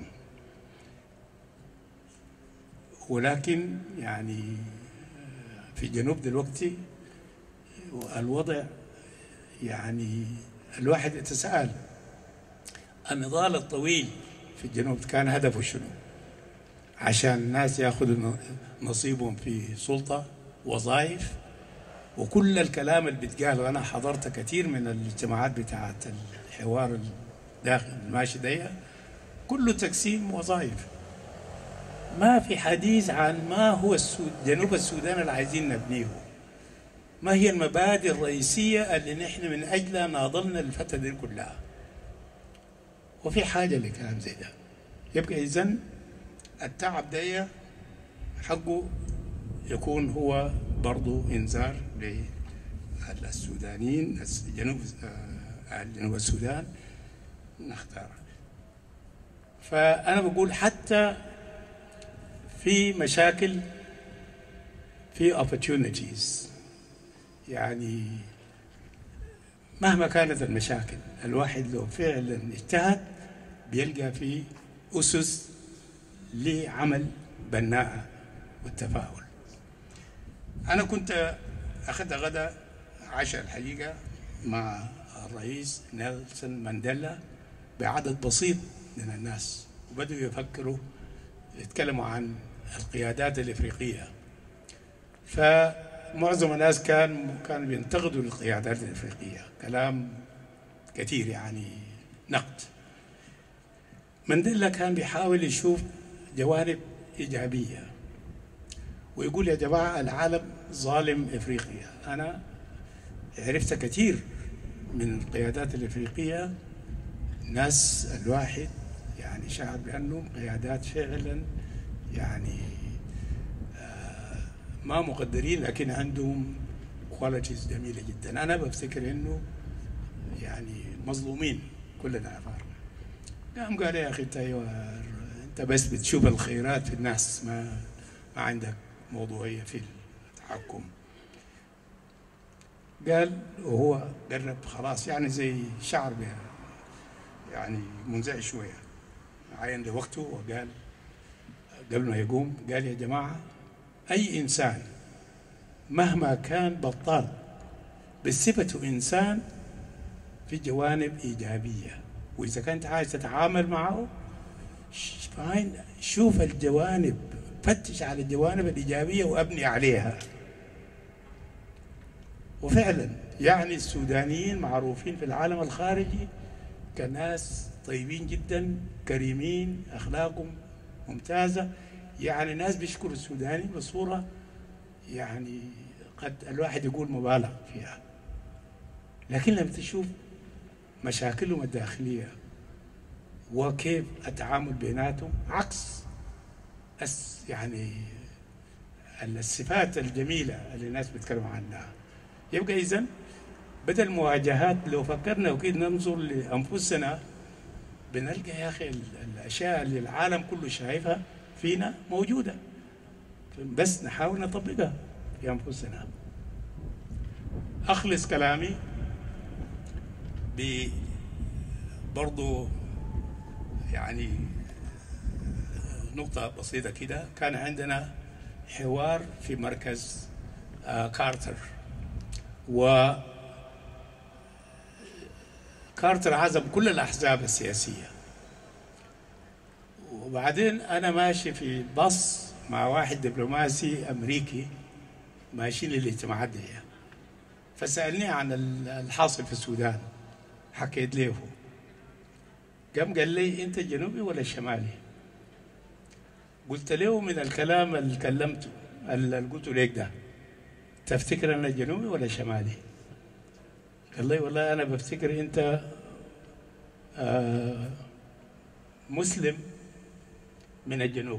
ولكن يعني في جنوب دلوقتي الوضع يعني الواحد يتساءل النضال الطويل في الجنوب كان هدفه شنو؟ عشان الناس ياخذوا نصيبهم في سلطة وظائف، وكل الكلام اللي بيتقال، وانا حضرت كثير من الاجتماعات بتاعت الحوار الداخل الماشي ده كله تقسيم وظائف. ما في حديث عن ما هو السود جنوب السودان اللي عايزين نبنيه، ما هي المبادئ الرئيسية اللي نحن من أجلها ناضلنا الفترة دي كلها. وفي حاجة لكلام زي ده. يبقى إذن التعب ده حقه يكون هو برضو إنذار للسودانيين جنوب جنوب السودان نختار. فأنا بقول حتى في مشاكل في opportunities، يعني مهما كانت المشاكل الواحد لو فعلا اجتهد بيلقى في أسس لعمل بناءة والتفاؤل. أنا كنت أخذت غدا عشاء الحقيقة مع الرئيس نيلسون مانديلا بعدد بسيط من الناس، وبدأوا يفكروا يتكلموا عن القيادات الإفريقية. فمعظم الناس كان كانوا بينتقدوا القيادات الإفريقية كلام كثير، يعني نقد. مانديلا كان بيحاول يشوف جوانب إيجابية ويقول يا جماعة العالم ظالم إفريقيا. أنا عرفت كثير من القيادات الإفريقية ناس الواحد يعني شعر بأنهم قيادات فعلا يعني آه ما مقدرين، لكن عندهم كواليتيز جميلة جدا. أنا بفتكر إنه يعني مظلومين كلنا أفارقة. قام قال يا أخي أنت أيوة أنت بس بتشوف الخيرات في الناس، ما ما عندك موضوعية في التحكم. قال وهو قرب خلاص يعني زي شعر بها يعني منزعج شوية، عين لوقته وقال قبل ما يقوم قال يا جماعة أي إنسان مهما كان بطال بصفته إنسان في جوانب إيجابية، وإذا كنت عايز تتعامل معه شوف الجوانب، فتش على الجوانب الإيجابية وأبني عليها. وفعلا يعني السودانيين معروفين في العالم الخارجي كناس طيبين جدا، كريمين، أخلاقهم ممتازة، يعني ناس بيشكروا السوداني بصورة يعني قد الواحد يقول مبالغ فيها. لكن لما تشوف مشاكلهم الداخلية وكيف التعامل بيناتهم عكس يعني الصفات الجميلة اللي الناس بيتكلموا عنها. يبقى إذن بدل مواجهات لو فكرنا وكيد ننظر لأنفسنا بنلقى يا أخي الأشياء اللي العالم كله شايفها فينا موجودة، بس نحاول نطبقها في أنفسنا. أخلص كلامي برضو يعني نقطة بسيطة كده. كان عندنا حوار في مركز آه كارتر، و كارتر عزم كل الأحزاب السياسية، وبعدين أنا ماشي في باص مع واحد دبلوماسي أمريكي ماشيين للاجتماعات دي، فسألني عن الحاصل في السودان، حكيت له، قام قال لي أنت جنوبي ولا شمالي؟ قلت له من الكلام اللي كلمته اللي قلته ليك ده تفتكر أنا جنوبي ولا شمالي؟ قال لي والله أنا بفتكر أنت آه مسلم من الجنوب.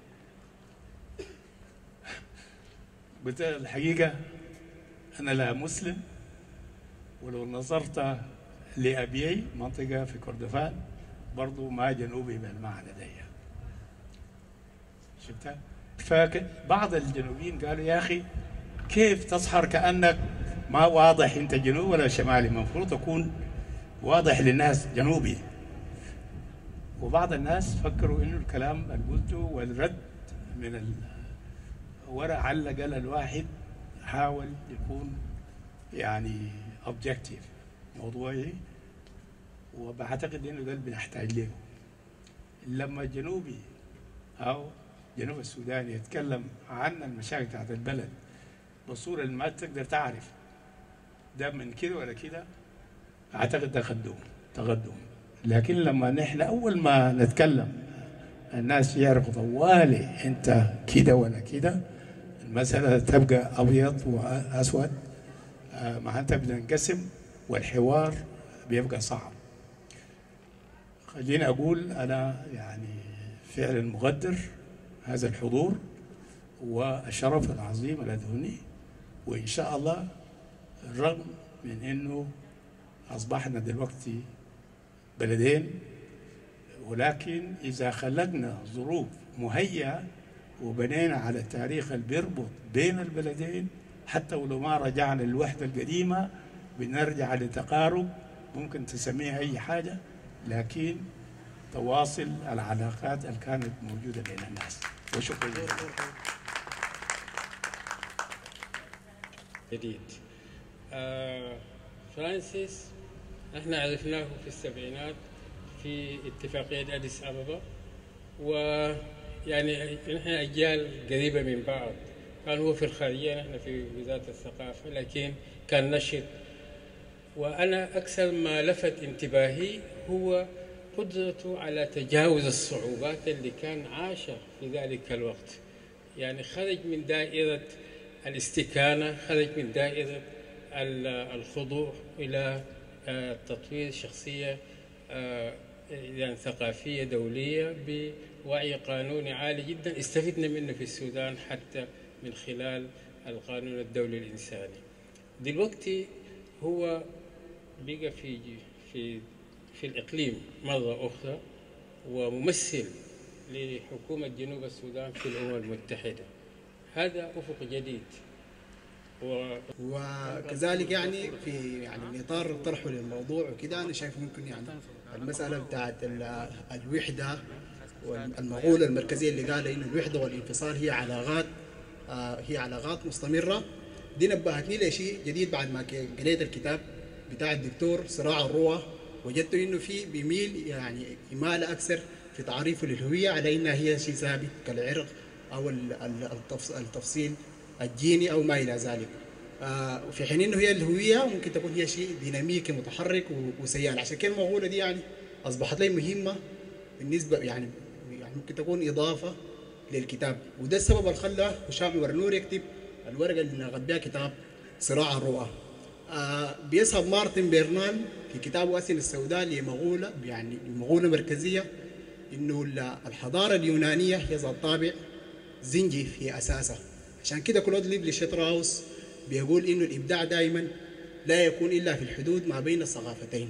قلت له الحقيقة أنا لا مسلم، ولو نظرت لأبيي منطقة في كردفان برضو ما جنوبي بالمعنى ده. شفتها؟ فبعض الجنوبيين قالوا يا أخي كيف تظهر كأنك ما واضح أنت جنوب ولا شمالي، المفروض تكون واضح للناس جنوبي. وبعض الناس فكروا إنه الكلام اللي قلته والرد من الورق على قال الواحد حاول يكون يعني objective موضوعي، وبعتقد إنه ده اللي بنحتاج له. لما جنوبي أو جنوب السودان يتكلم عن المشاكل بتاعت البلد بصورة اللي ما تقدر تعرف ده من كده ولا كده، أعتقد ده تقدم تقدم. لكن لما نحن أول ما نتكلم الناس يعرفوا طوالي انت كده ولا كده، المسألة تبقى أبيض وأسود، معناتها تبدأ تنقسم والحوار بيبقى صعب. خليني أقول أنا يعني فعلا مقدر هذا الحضور والشرف العظيم الأدوني، وإن شاء الله رغم من أنه أصبحنا دلوقتي بلدين، ولكن إذا خلقنا ظروف مهيئة وبنينا على التاريخ اللي بيربط بين البلدين، حتى ولو ما رجعنا للوحدة القديمة بنرجع لتقارب، ممكن تسميها أي حاجة، لكن تواصل العلاقات اللي كانت موجودة بين الناس. وشكرا جديد. آه فرانسيس احنا عرفناه في السبعينات في اتفاقية أديس أبابا، ويعني نحن أجيال قريبة من بعض، كان هو في الخارجية نحن في وزارة الثقافة، لكن كان نشط. وأنا أكثر ما لفت انتباهي هو قدرته على تجاوز الصعوبات اللي كان عاشها في ذلك الوقت. يعني خرج من دائرة الاستكانة، خرج من دائرة الخضوع إلى تطوير شخصية يعني ثقافية دولية بوعي قانوني عالي جدا استفدنا منه في السودان حتى من خلال القانون الدولي الإنساني. دلوقتي هو بقى في في في الإقليم مرة أخرى وممثل لحكومة جنوب السودان في الأمم المتحدة. هذا أفق جديد. و... وكذلك يعني في يعني من إطار طرحه للموضوع وكده، أنا شايف ممكن يعني المسألة بتاعت الوحدة والمقولة المركزية اللي قال إنه الوحدة والانفصال هي علاقات آه هي علاقات مستمرة، دي نبهتني لشيء جديد بعد ما قريت الكتاب بتاع الدكتور صراع الروى. وجدت إنه في بيميل يعني إمالة أكثر في تعريفه للهوية على إنها هي شيء ثابت كالعرق أو التفصيل الجيني أو ما إلى ذلك، آه في حين إنه هي الهوية ممكن تكون هي شيء ديناميكي متحرك وسيال. عشان كده المقولة دي يعني أصبحت لي مهمة بالنسبة يعني يعني ممكن تكون إضافة للكتاب، وده السبب اللي خلى هشام ورنور يكتب الورقة اللي ناخد بها كتاب صراع الرؤى. آه بيسهب مارتن بيرنال في كتابه أسن السوداء لمقولة يعني مقولة مركزية إنه الحضارة اليونانية هي ذات طابع زنجي في أساسها. عشان كده كلود ليفلي شتراوس بيقول إنه الإبداع دائما لا يكون إلا في الحدود ما بين الثقافتين.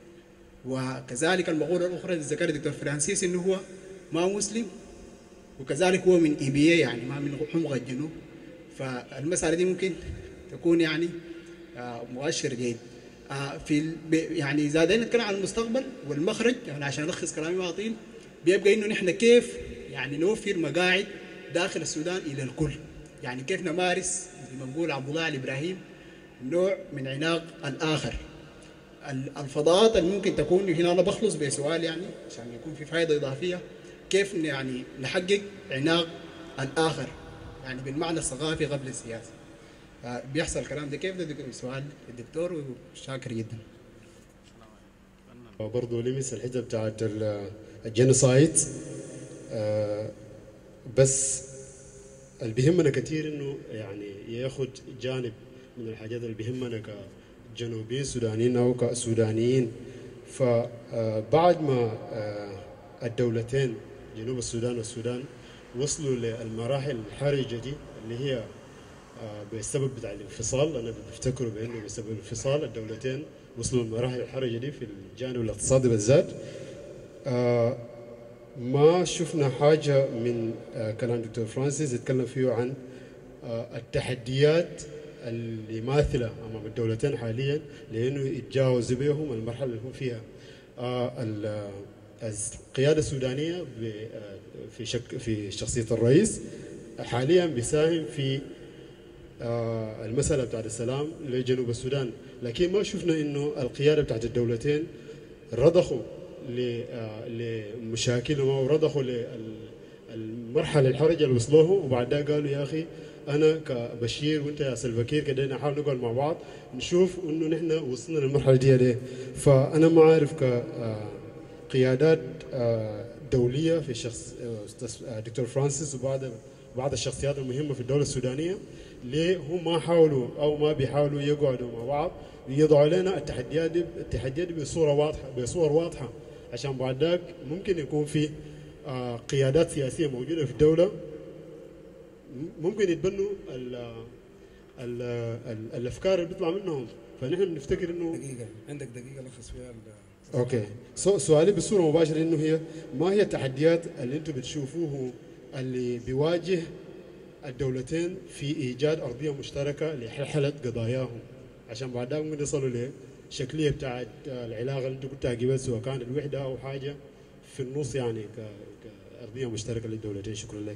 وكذلك المقولة الأخرى اللي ذكرها الدكتور فرانسيس إنه هو ما مسلم، وكذلك هو من إيبيا يعني ما من حمق الجنوب. فالمسألة دي ممكن تكون يعني مؤشر جيد. في يعني إذا بدنا نتكلم عن المستقبل والمخرج يعني عشان ألخص كلامي ما أطيل، بيبقى إنه نحن كيف يعني نوفر مقاعد داخل السودان إلى الكل، يعني كيف نمارس زي ما بنقول عبد الله الإبراهيم نوع من عناق الآخر. الفضاءات اللي ممكن تكون هنا أنا بخلص بسؤال يعني عشان يكون في فائدة إضافية، كيف يعني نحقق عناق الآخر يعني بالمعنى الثقافي قبل السياسي. بيحصل الكلام ده كيف؟ ده سؤال الدكتور وشاكر جدا. برضه لمس الحته بتاعت الجينوسايد، بس اللي بيهمنا كثير انه يعني ياخذ جانب من الحاجات اللي بيهمنا كجنوبيين سودانيين او كسودانيين. فبعد ما الدولتين جنوب السودان والسودان وصلوا للمراحل الحرجه دي اللي هي بسبب بتاع الانفصال، انا بفتكره بانه بسبب الانفصال الدولتين وصلوا للمراحل الحرجه دي في الجانب الاقتصادي بالذات. ما شفنا حاجه من كلام دكتور فرانسيس يتكلم فيه عن التحديات اللي ماثله امام الدولتين حاليا لانه يتجاوزوا بهم المرحله اللي هم فيها. القياده السودانيه في شك في شخصيه الرئيس حاليا بيساهم في المسألة بتاعت السلام لجنوب السودان، لكن ما شفنا إنه القيادة بتاعت الدولتين رضخوا لمشاكلهم أو رضخوا للمرحلة الحرجة اللي وصلوه، وبعدها قالوا يا أخي أنا كبشير وأنت يا سلفاكير كده نحاول نقعد مع بعض نشوف إنه نحن وصلنا للمرحلة دي ليه. فأنا ما عارف كقيادات دولية في شخص دكتور فرانسيس وبعض بعض الشخصيات المهمة في الدولة السودانية، ليه هم ما حاولوا أو ما بيحاولوا يقعدوا مع بعض ويضعوا لنا التحديات دي التحديات دي بصورة واضحة بصور واضحة عشان بعد ذاك ممكن يكون في قيادات سياسية موجودة في الدولة ممكن يتبنوا ال ال ال الأفكار اللي بيطلع منهم. فنحن نفتكر إنه دقيقة عندك دقيقة لخص فيها. اوكي سو سؤالي بصوره مباشره انه هي ما هي التحديات اللي انتم بتشوفوه اللي بيواجه الدولتين في ايجاد ارضيه مشتركه لحلحله قضاياهم عشان بعد ذلك ممكن يصلوا لشكليه بتاعت العلاقه اللي انتم قلتها قبل سواء كان الوحده او حاجه في النص يعني كارضيه مشتركه للدولتين. شكرا لك.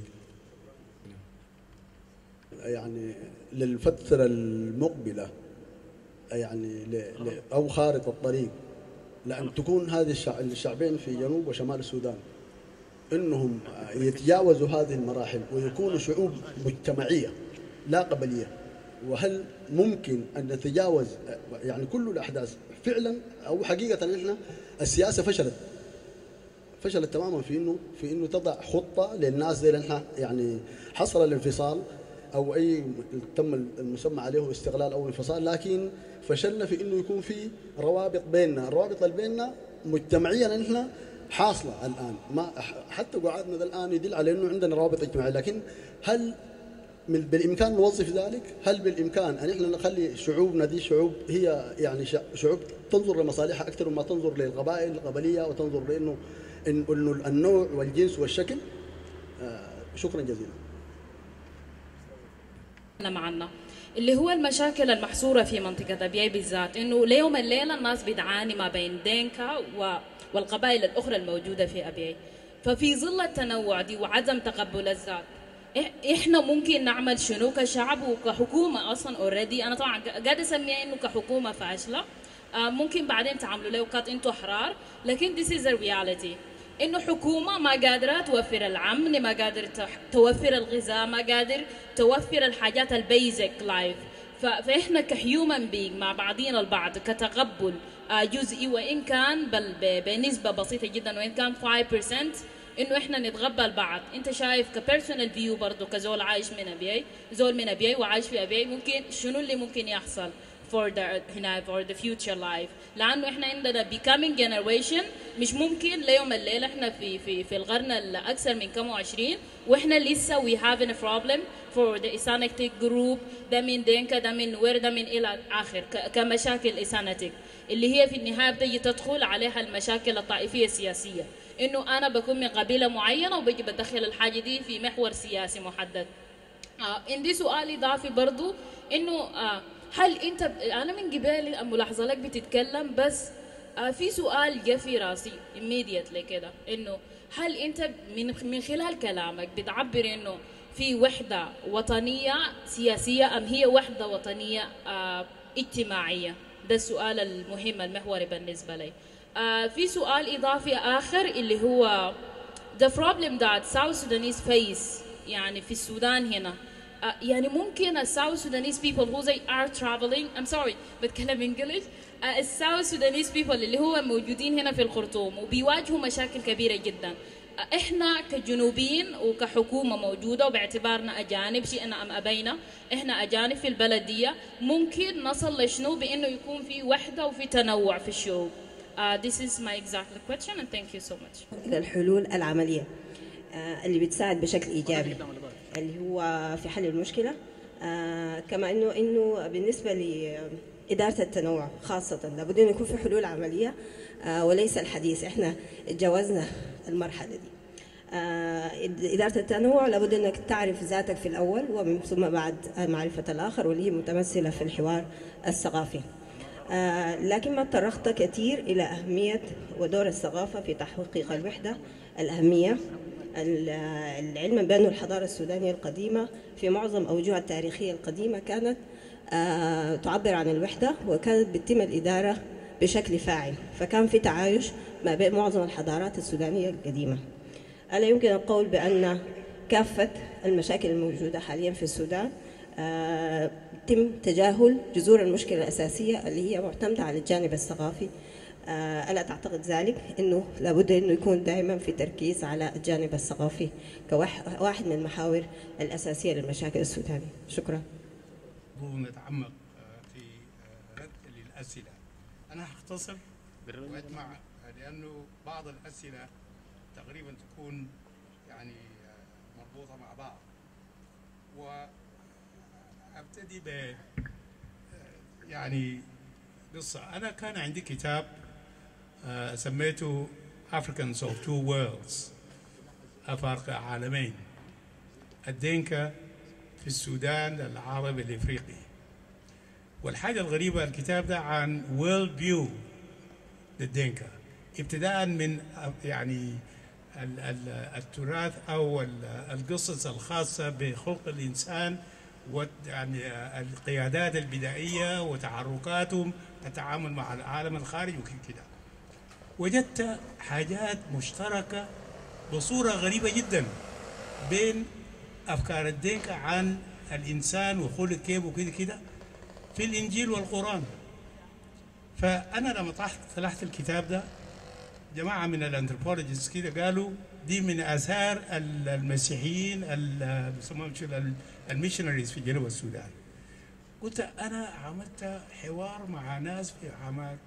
يعني للفتره المقبله يعني او خارطه الطريق لأن تكون هذه الشعبين في جنوب وشمال السودان إنهم يتجاوزوا هذه المراحل ويكونوا شعوب مجتمعية لا قبلية. وهل ممكن أن نتجاوز يعني كل الأحداث فعلا أو حقيقة إحنا السياسة فشلت فشلت تماما في إنه في إنه تضع خطة للناس زي إحنا يعني حصل الانفصال أو أي تم المسمى عليه استغلال أو انفصال، لكن فشلنا في إنه يكون في روابط بيننا. الروابط اللي بيننا مجتمعيا إحنا حاصلة الآن، ما حتى قعدنا الآن يدل على إنه عندنا روابط اجتماعية، لكن هل من بالإمكان نوظف ذلك؟ هل بالإمكان أن إحنا نخلي شعوبنا دي شعوب هي يعني شعوب تنظر لمصالحها أكثر مما تنظر للقبائل القبلية وتنظر لأنه إنه النوع والجنس والشكل؟ آه شكرا جزيلا. معنا اللي هو المشاكل المحصورة في منطقة أبياي بالذات، إنه ليوم الليلة الناس بتعاني ما بين دينكا والقبائل الأخرى الموجودة في أبياي. ففي ظل التنوع دي وعدم تقبل الذات إحنا ممكن نعمل شنو كشعب وكحكومة أصلا أوريدي. أنا طبعا قاعدة أسميها إنه كحكومة فاشلة، ممكن بعدين تعملوا له وقت أنتوا أحرار، لكن this is a reality إنه حكومة ما قادرة توفر الأمن، ما قادرة توفر الغذاء، ما قادر توفر الحاجات البيزك لايف. فإحنا كهيومن بينج مع بعضينا البعض كتقبل جزئي وإن كان بل بنسبة بسيطة جدا وإن كان خمسة بالمئة إنه إحنا نتقبل بعض. أنت شايف كبيرسونال فيو برضو كزول عايش من أبياي، زول من أبياي وعايش في أبياي، ممكن شنو اللي ممكن يحصل for the هنا for the future life، لأنه إحنا عندنا becoming generation مش ممكن ليوم الليلة إحنا في في في القرن الأكثر من كم وعشرين وإحنا لسه we having a problem for the Isanatic group، ده من دينكا ده من نوير ده من إلى آخر كمشاكل إسانتك اللي هي في النهاية بتجي تدخل عليها المشاكل الطائفية السياسية، إنه أنا بكون من قبيلة معينة وبجي بدخل الحاجة دي في محور سياسي محدد. آه عندي سؤال إضافي برضو إنه آه هل أنت أنا من قبل الملاحظة لك بتتكلم بس آه في سؤال جا في راسي immediately كده، إنه هل أنت من من خلال كلامك بتعبر إنه في وحدة وطنية سياسية أم هي وحدة وطنية آه اجتماعية؟ ده السؤال المهم المحوري بالنسبة لي. آه في سؤال إضافي آخر اللي هو the problem that South Sudanese face يعني في السودان هنا. Uh, يعني ممكن ال South Sudanese people who they are traveling I'm sorry بتكلم إنجليش uh, ال South Sudanese people اللي هو موجودين هنا في الخرطوم وبيواجهوا مشاكل كبيرة جدا. uh, إحنا كجنوبيين وكحكومة موجودة وباعتبارنا أجانب شئنا أم أبينا إحنا أجانب في البلدية، ممكن نصل لشنو بإنه يكون في وحدة وفي تنوع في الشعوب. uh, This is my exact question and thank you so much. إلى الحلول العملية uh, اللي بتساعد بشكل إيجابي اللي هو في حل المشكلة. آه كما إنه إنه بالنسبة لإدارة التنوع خاصة لابد أن يكون في حلول عملية آه وليس الحديث. إحنا تجاوزنا المرحلة دي. آه إدارة التنوع لابد أنك تعرف ذاتك في الأول ومن ثم بعد معرفة الآخر، واللي هي متمثلة في الحوار الثقافي. آه لكن ما تطرقت كثير إلى أهمية ودور الثقافة في تحقيق الوحدة. الأهمية العلم بأن الحضارة السودانية القديمة في معظم أوجهها التاريخية القديمة كانت آه تعبر عن الوحدة وكانت بتتم الإدارة بشكل فاعل، فكان في تعايش ما بين معظم الحضارات السودانية القديمة. ألا يمكن القول بأن كافة المشاكل الموجودة حاليا في السودان آه تم تجاهل جذور المشكلة الأساسية اللي هي معتمدة على الجانب الثقافي آه، ألا تعتقد ذلك أنه لابد أنه يكون دائما في تركيز على الجانب الثقافي كواحد من المحاور الأساسية للمشاكل السودانية؟ شكرا. نتعمق في رد للأسئلة. أنا هختصر وأجمع لأنه بعض الأسئلة تقريبا تكون يعني مربوطة مع بعض، وأبتدي ب يعني قصة. أنا كان عندي كتاب آه سميته Africans of Two Worlds، أفارقة عالمين، الدينكا في السودان العربي الإفريقي. والحاجة الغريبة الكتاب ده عن world view للدينكا، ابتداء من يعني التراث أو القصص الخاصة بخلق الإنسان ويعني القيادات البدائية وتحركاتهم التعامل مع العالم الخارجي وكذا. وجدت حاجات مشتركة بصورة غريبة جدا بين أفكار الدينكا عن الإنسان وخلق كيف وكذا كذا في الإنجيل والقرآن. فأنا لما طلعت طلعت الكتاب ده، جماعة من الأنثروبولوجيست كده قالوا دي من آثار المسيحيين الميشنريز في جنوب السودان. قلت أنا عملت حوار مع ناس في أعمار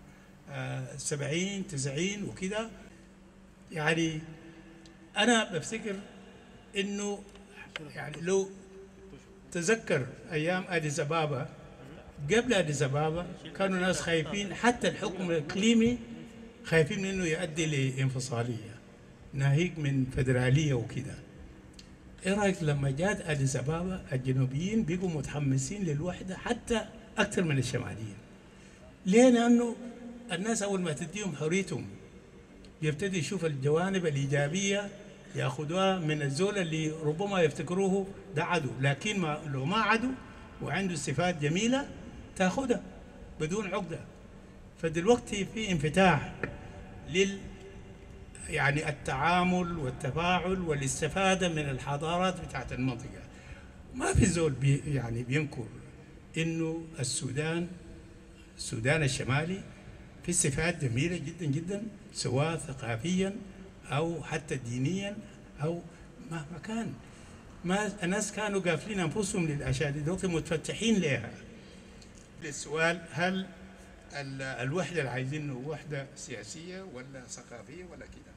سبعين تسعين وكده، يعني أنا بفتكر إنه يعني لو تذكر أيام أديس أبابا، قبل أديس أبابا كانوا ناس خايفين، حتى الحكم الإقليمي خايفين منه يؤدي لانفصالية ناهيك من فدرالية وكده. إيه رأيك لما جات أديس أبابا الجنوبيين بيقوا متحمسين للوحدة حتى أكثر من الشماليين؟ ليه؟ لأنه الناس أول ما تديهم حريتهم يبتدي يشوف الجوانب الإيجابية يأخذوها من الزول اللي ربما يفتكروه ده عدو، لكن ما لو ما عدو وعنده صفات جميلة تأخذها بدون عقدة. فدلوقتي في انفتاح لل يعني التعامل والتفاعل والاستفادة من الحضارات بتاعت المنطقة. ما في زول بي يعني بينكر إنه السودان السودان الشمالي في صفات جميلة جدا جدا، سواء ثقافيا أو حتى دينيا أو مهما كان. ما الناس كانوا قافلين أنفسهم للأشياء دي، دلوقتي متفتحين لها. للسؤال هل الوحدة اللي عايزينه وحدة سياسية ولا ثقافية ولا كده؟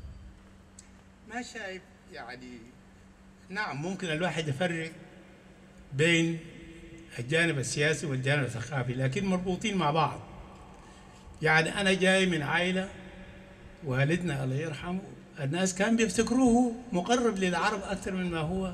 ما شايف يعني. نعم ممكن الواحد يفرق بين الجانب السياسي والجانب الثقافي، لكن مربوطين مع بعض. يعني أنا جاي من عائلة والدنا الله يرحمه الناس كان بيفتكروه مقرب للعرب أكثر من ما هو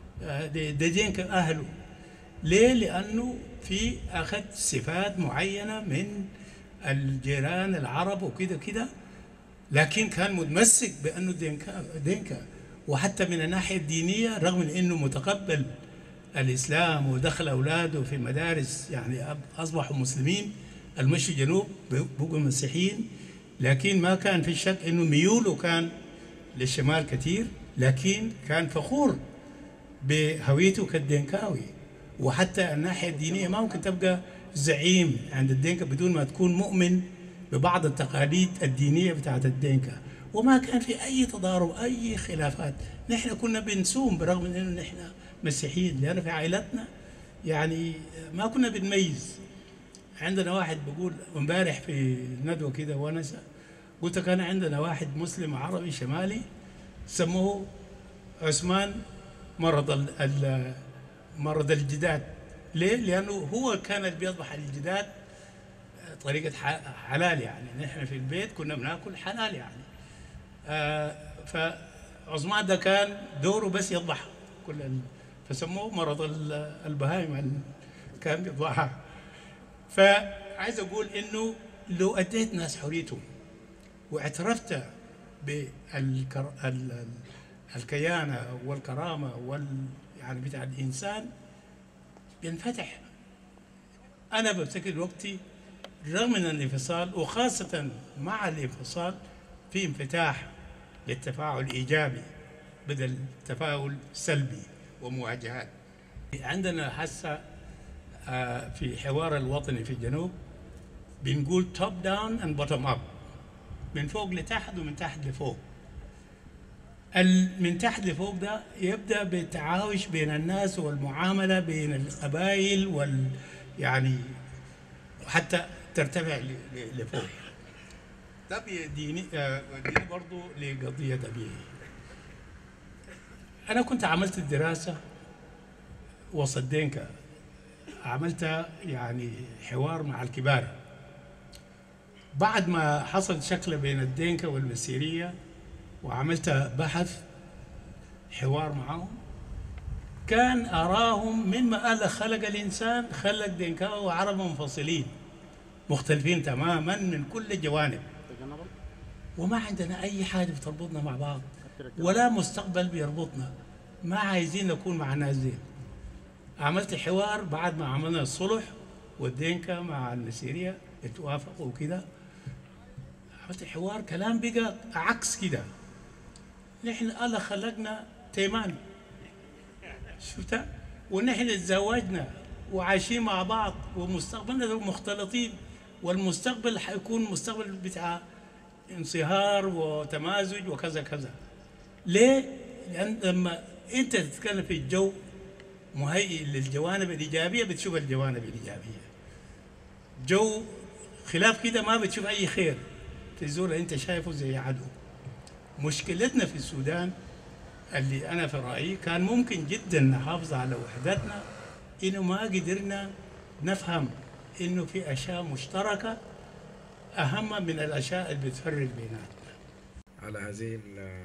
دجين أهله. ليه؟ لأنه في أخذ صفات معينة من الجيران العرب وكده كده، لكن كان متمسك بأنه دينكا دينكا وحتى من الناحية الدينية رغم من أنه متقبل الإسلام ودخل أولاده في مدارس يعني أصبحوا مسلمين، المشي جنوب بقوا مسيحيين، لكن ما كان في شك أنه ميوله كان للشمال كثير، لكن كان فخور بهويته كالدينكاوي. وحتى الناحية الدينية ما ممكن تبقى زعيم عند الدينكا بدون ما تكون مؤمن ببعض التقاليد الدينية بتاعت الدينكا. وما كان في أي تضارب أي خلافات. نحن كنا بنصوم برغم من أنه نحن مسيحيين، لأن في عائلتنا يعني ما كنا بنميز. عندنا واحد بقول امبارح في ندوة كده ونسى، قلت كان عندنا واحد مسلم عربي شمالي سموه عثمان مرض ال مرض الجداد. ليه؟ لأنه هو كان اللي بيطبخ الجداد طريقة حلال، يعني نحن في البيت كنا بناكل حلال يعني. آه فعثمان ده كان دوره بس يطبخ كل ال... فسموه مرض البهايم كان بيطبخها. فعايز أقول إنه لو أديت ناس حريتهم واعترفت بالكيانة والكرامة وال يعني بتاع الإنسان بينفتح. أنا بفتكر وقتي رغم من الانفصال وخاصة مع الانفصال في انفتاح للتفاعل إيجابي بدل تفاعل سلبي ومواجهات. عندنا هسه في حوار الوطني في الجنوب بنقول توب داون اند بوتوم اب، من فوق لتحت ومن تحت لفوق. من تحت لفوق ده يبدا بالتعايش بين الناس والمعامله بين القبائل وال يعني حتى ترتفع لفوق. ده بيديني بيديني برضه لقضيه أبيي. انا كنت عملت الدراسه وسط دينكا، عملتها يعني حوار مع الكبار. بعد ما حصل شكله بين الدينكا والمسيريه وعملت بحث حوار معهم، كان أراهم من ما الله خلق الإنسان خلق دينكاو وعرب منفصلين مختلفين تماما من كل الجوانب، وما عندنا أي حاجة بتربطنا مع بعض ولا مستقبل بيربطنا، ما عايزين نكون مع الناس دي. عملت حوار بعد ما عملنا الصلح والدينكا مع المسيرية اتوافقوا وكده، عملت حوار كلام بقى عكس كده. نحن الله خلقنا تيمان، شفتها؟ ونحن اتزوجنا وعايشين مع بعض ومستقبلنا مختلطين، والمستقبل حيكون مستقبل بتاع انصهار وتمازج وكذا كذا. ليه؟ لأن لما أنت تتكلم في الجو مهيئ للجوانب الإيجابية بتشوف الجوانب الإيجابية. جو خلاف كده ما بتشوف أي خير، تزور أنت شايفه زي عدو. مشكلتنا في السودان اللي أنا في رأيي كان ممكن جدا نحافظ على وحدتنا، إنه ما قدرنا نفهم إنه في أشياء مشتركة أهم من الأشياء اللي بتفرق بيناتنا. على هذه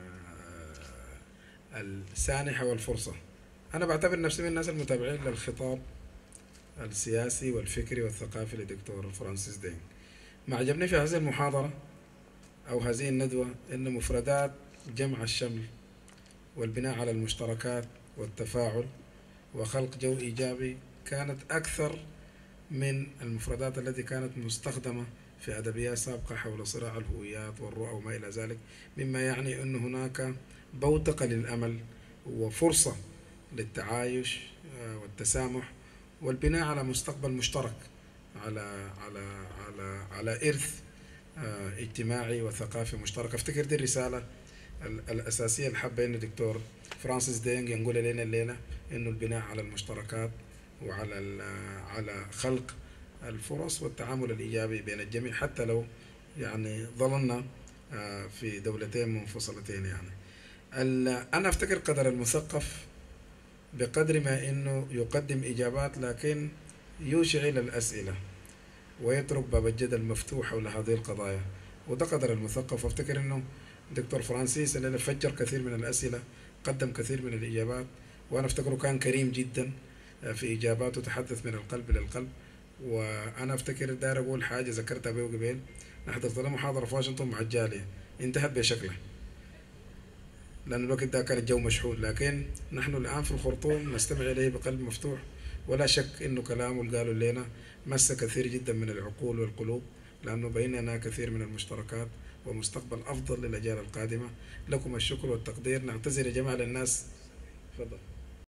السانحة والفرصة، أنا بعتبر نفسي من الناس المتابعين للخطاب السياسي والفكري والثقافي لدكتور فرانسيس دينج. ما عجبني في هذه المحاضرة أو هذه الندوة إن مفردات جمع الشمل والبناء على المشتركات والتفاعل وخلق جو إيجابي كانت أكثر من المفردات التي كانت مستخدمة في أدبيات سابقة حول صراع الهويات والرؤى وما إلى ذلك، مما يعني أن هناك بوتقة للأمل وفرصة للتعايش والتسامح والبناء على مستقبل مشترك، على على على على إرث اجتماعي وثقافي مشترك. افتكر دي الرسالة الأساسية اللي حابة إن الدكتور فرانسيس دينج ينقل لنا الليلة، إنه البناء على المشتركات وعلى على خلق الفرص والتعامل الإيجابي بين الجميع، حتى لو يعني ظللنا في دولتين منفصلتين. يعني أنا أفتكر قدر المثقف بقدر ما إنه يقدم إجابات لكن يشعل الأسئلة ويترك باب الجدل مفتوح حول هذه القضايا، وده قدر المثقف. وافتكر إنه دكتور فرانسيس اللي فجر كثير من الأسئلة، قدم كثير من الإجابات، وأنا أفتكره كان كريم جدا في إجاباته، تحدث من القلب للقلب. وأنا أفتكر داير أقول حاجة ذكرتها به قبل، حضرت له محاضرة في واشنطن مع الجالية انتهت بشكله، لأن الوقت ده كان الجو مشحون، لكن نحن الآن في الخرطوم نستمع إليه بقلب مفتوح، ولا شك إنه كلامه اللي قالوا لنا مس كثير جدا من العقول والقلوب، لأنه بيننا كثير من المشتركات ومستقبل أفضل للأجيال القادمة. لكم الشكر والتقدير. نعتذر يا جماعة للناس. تفضل.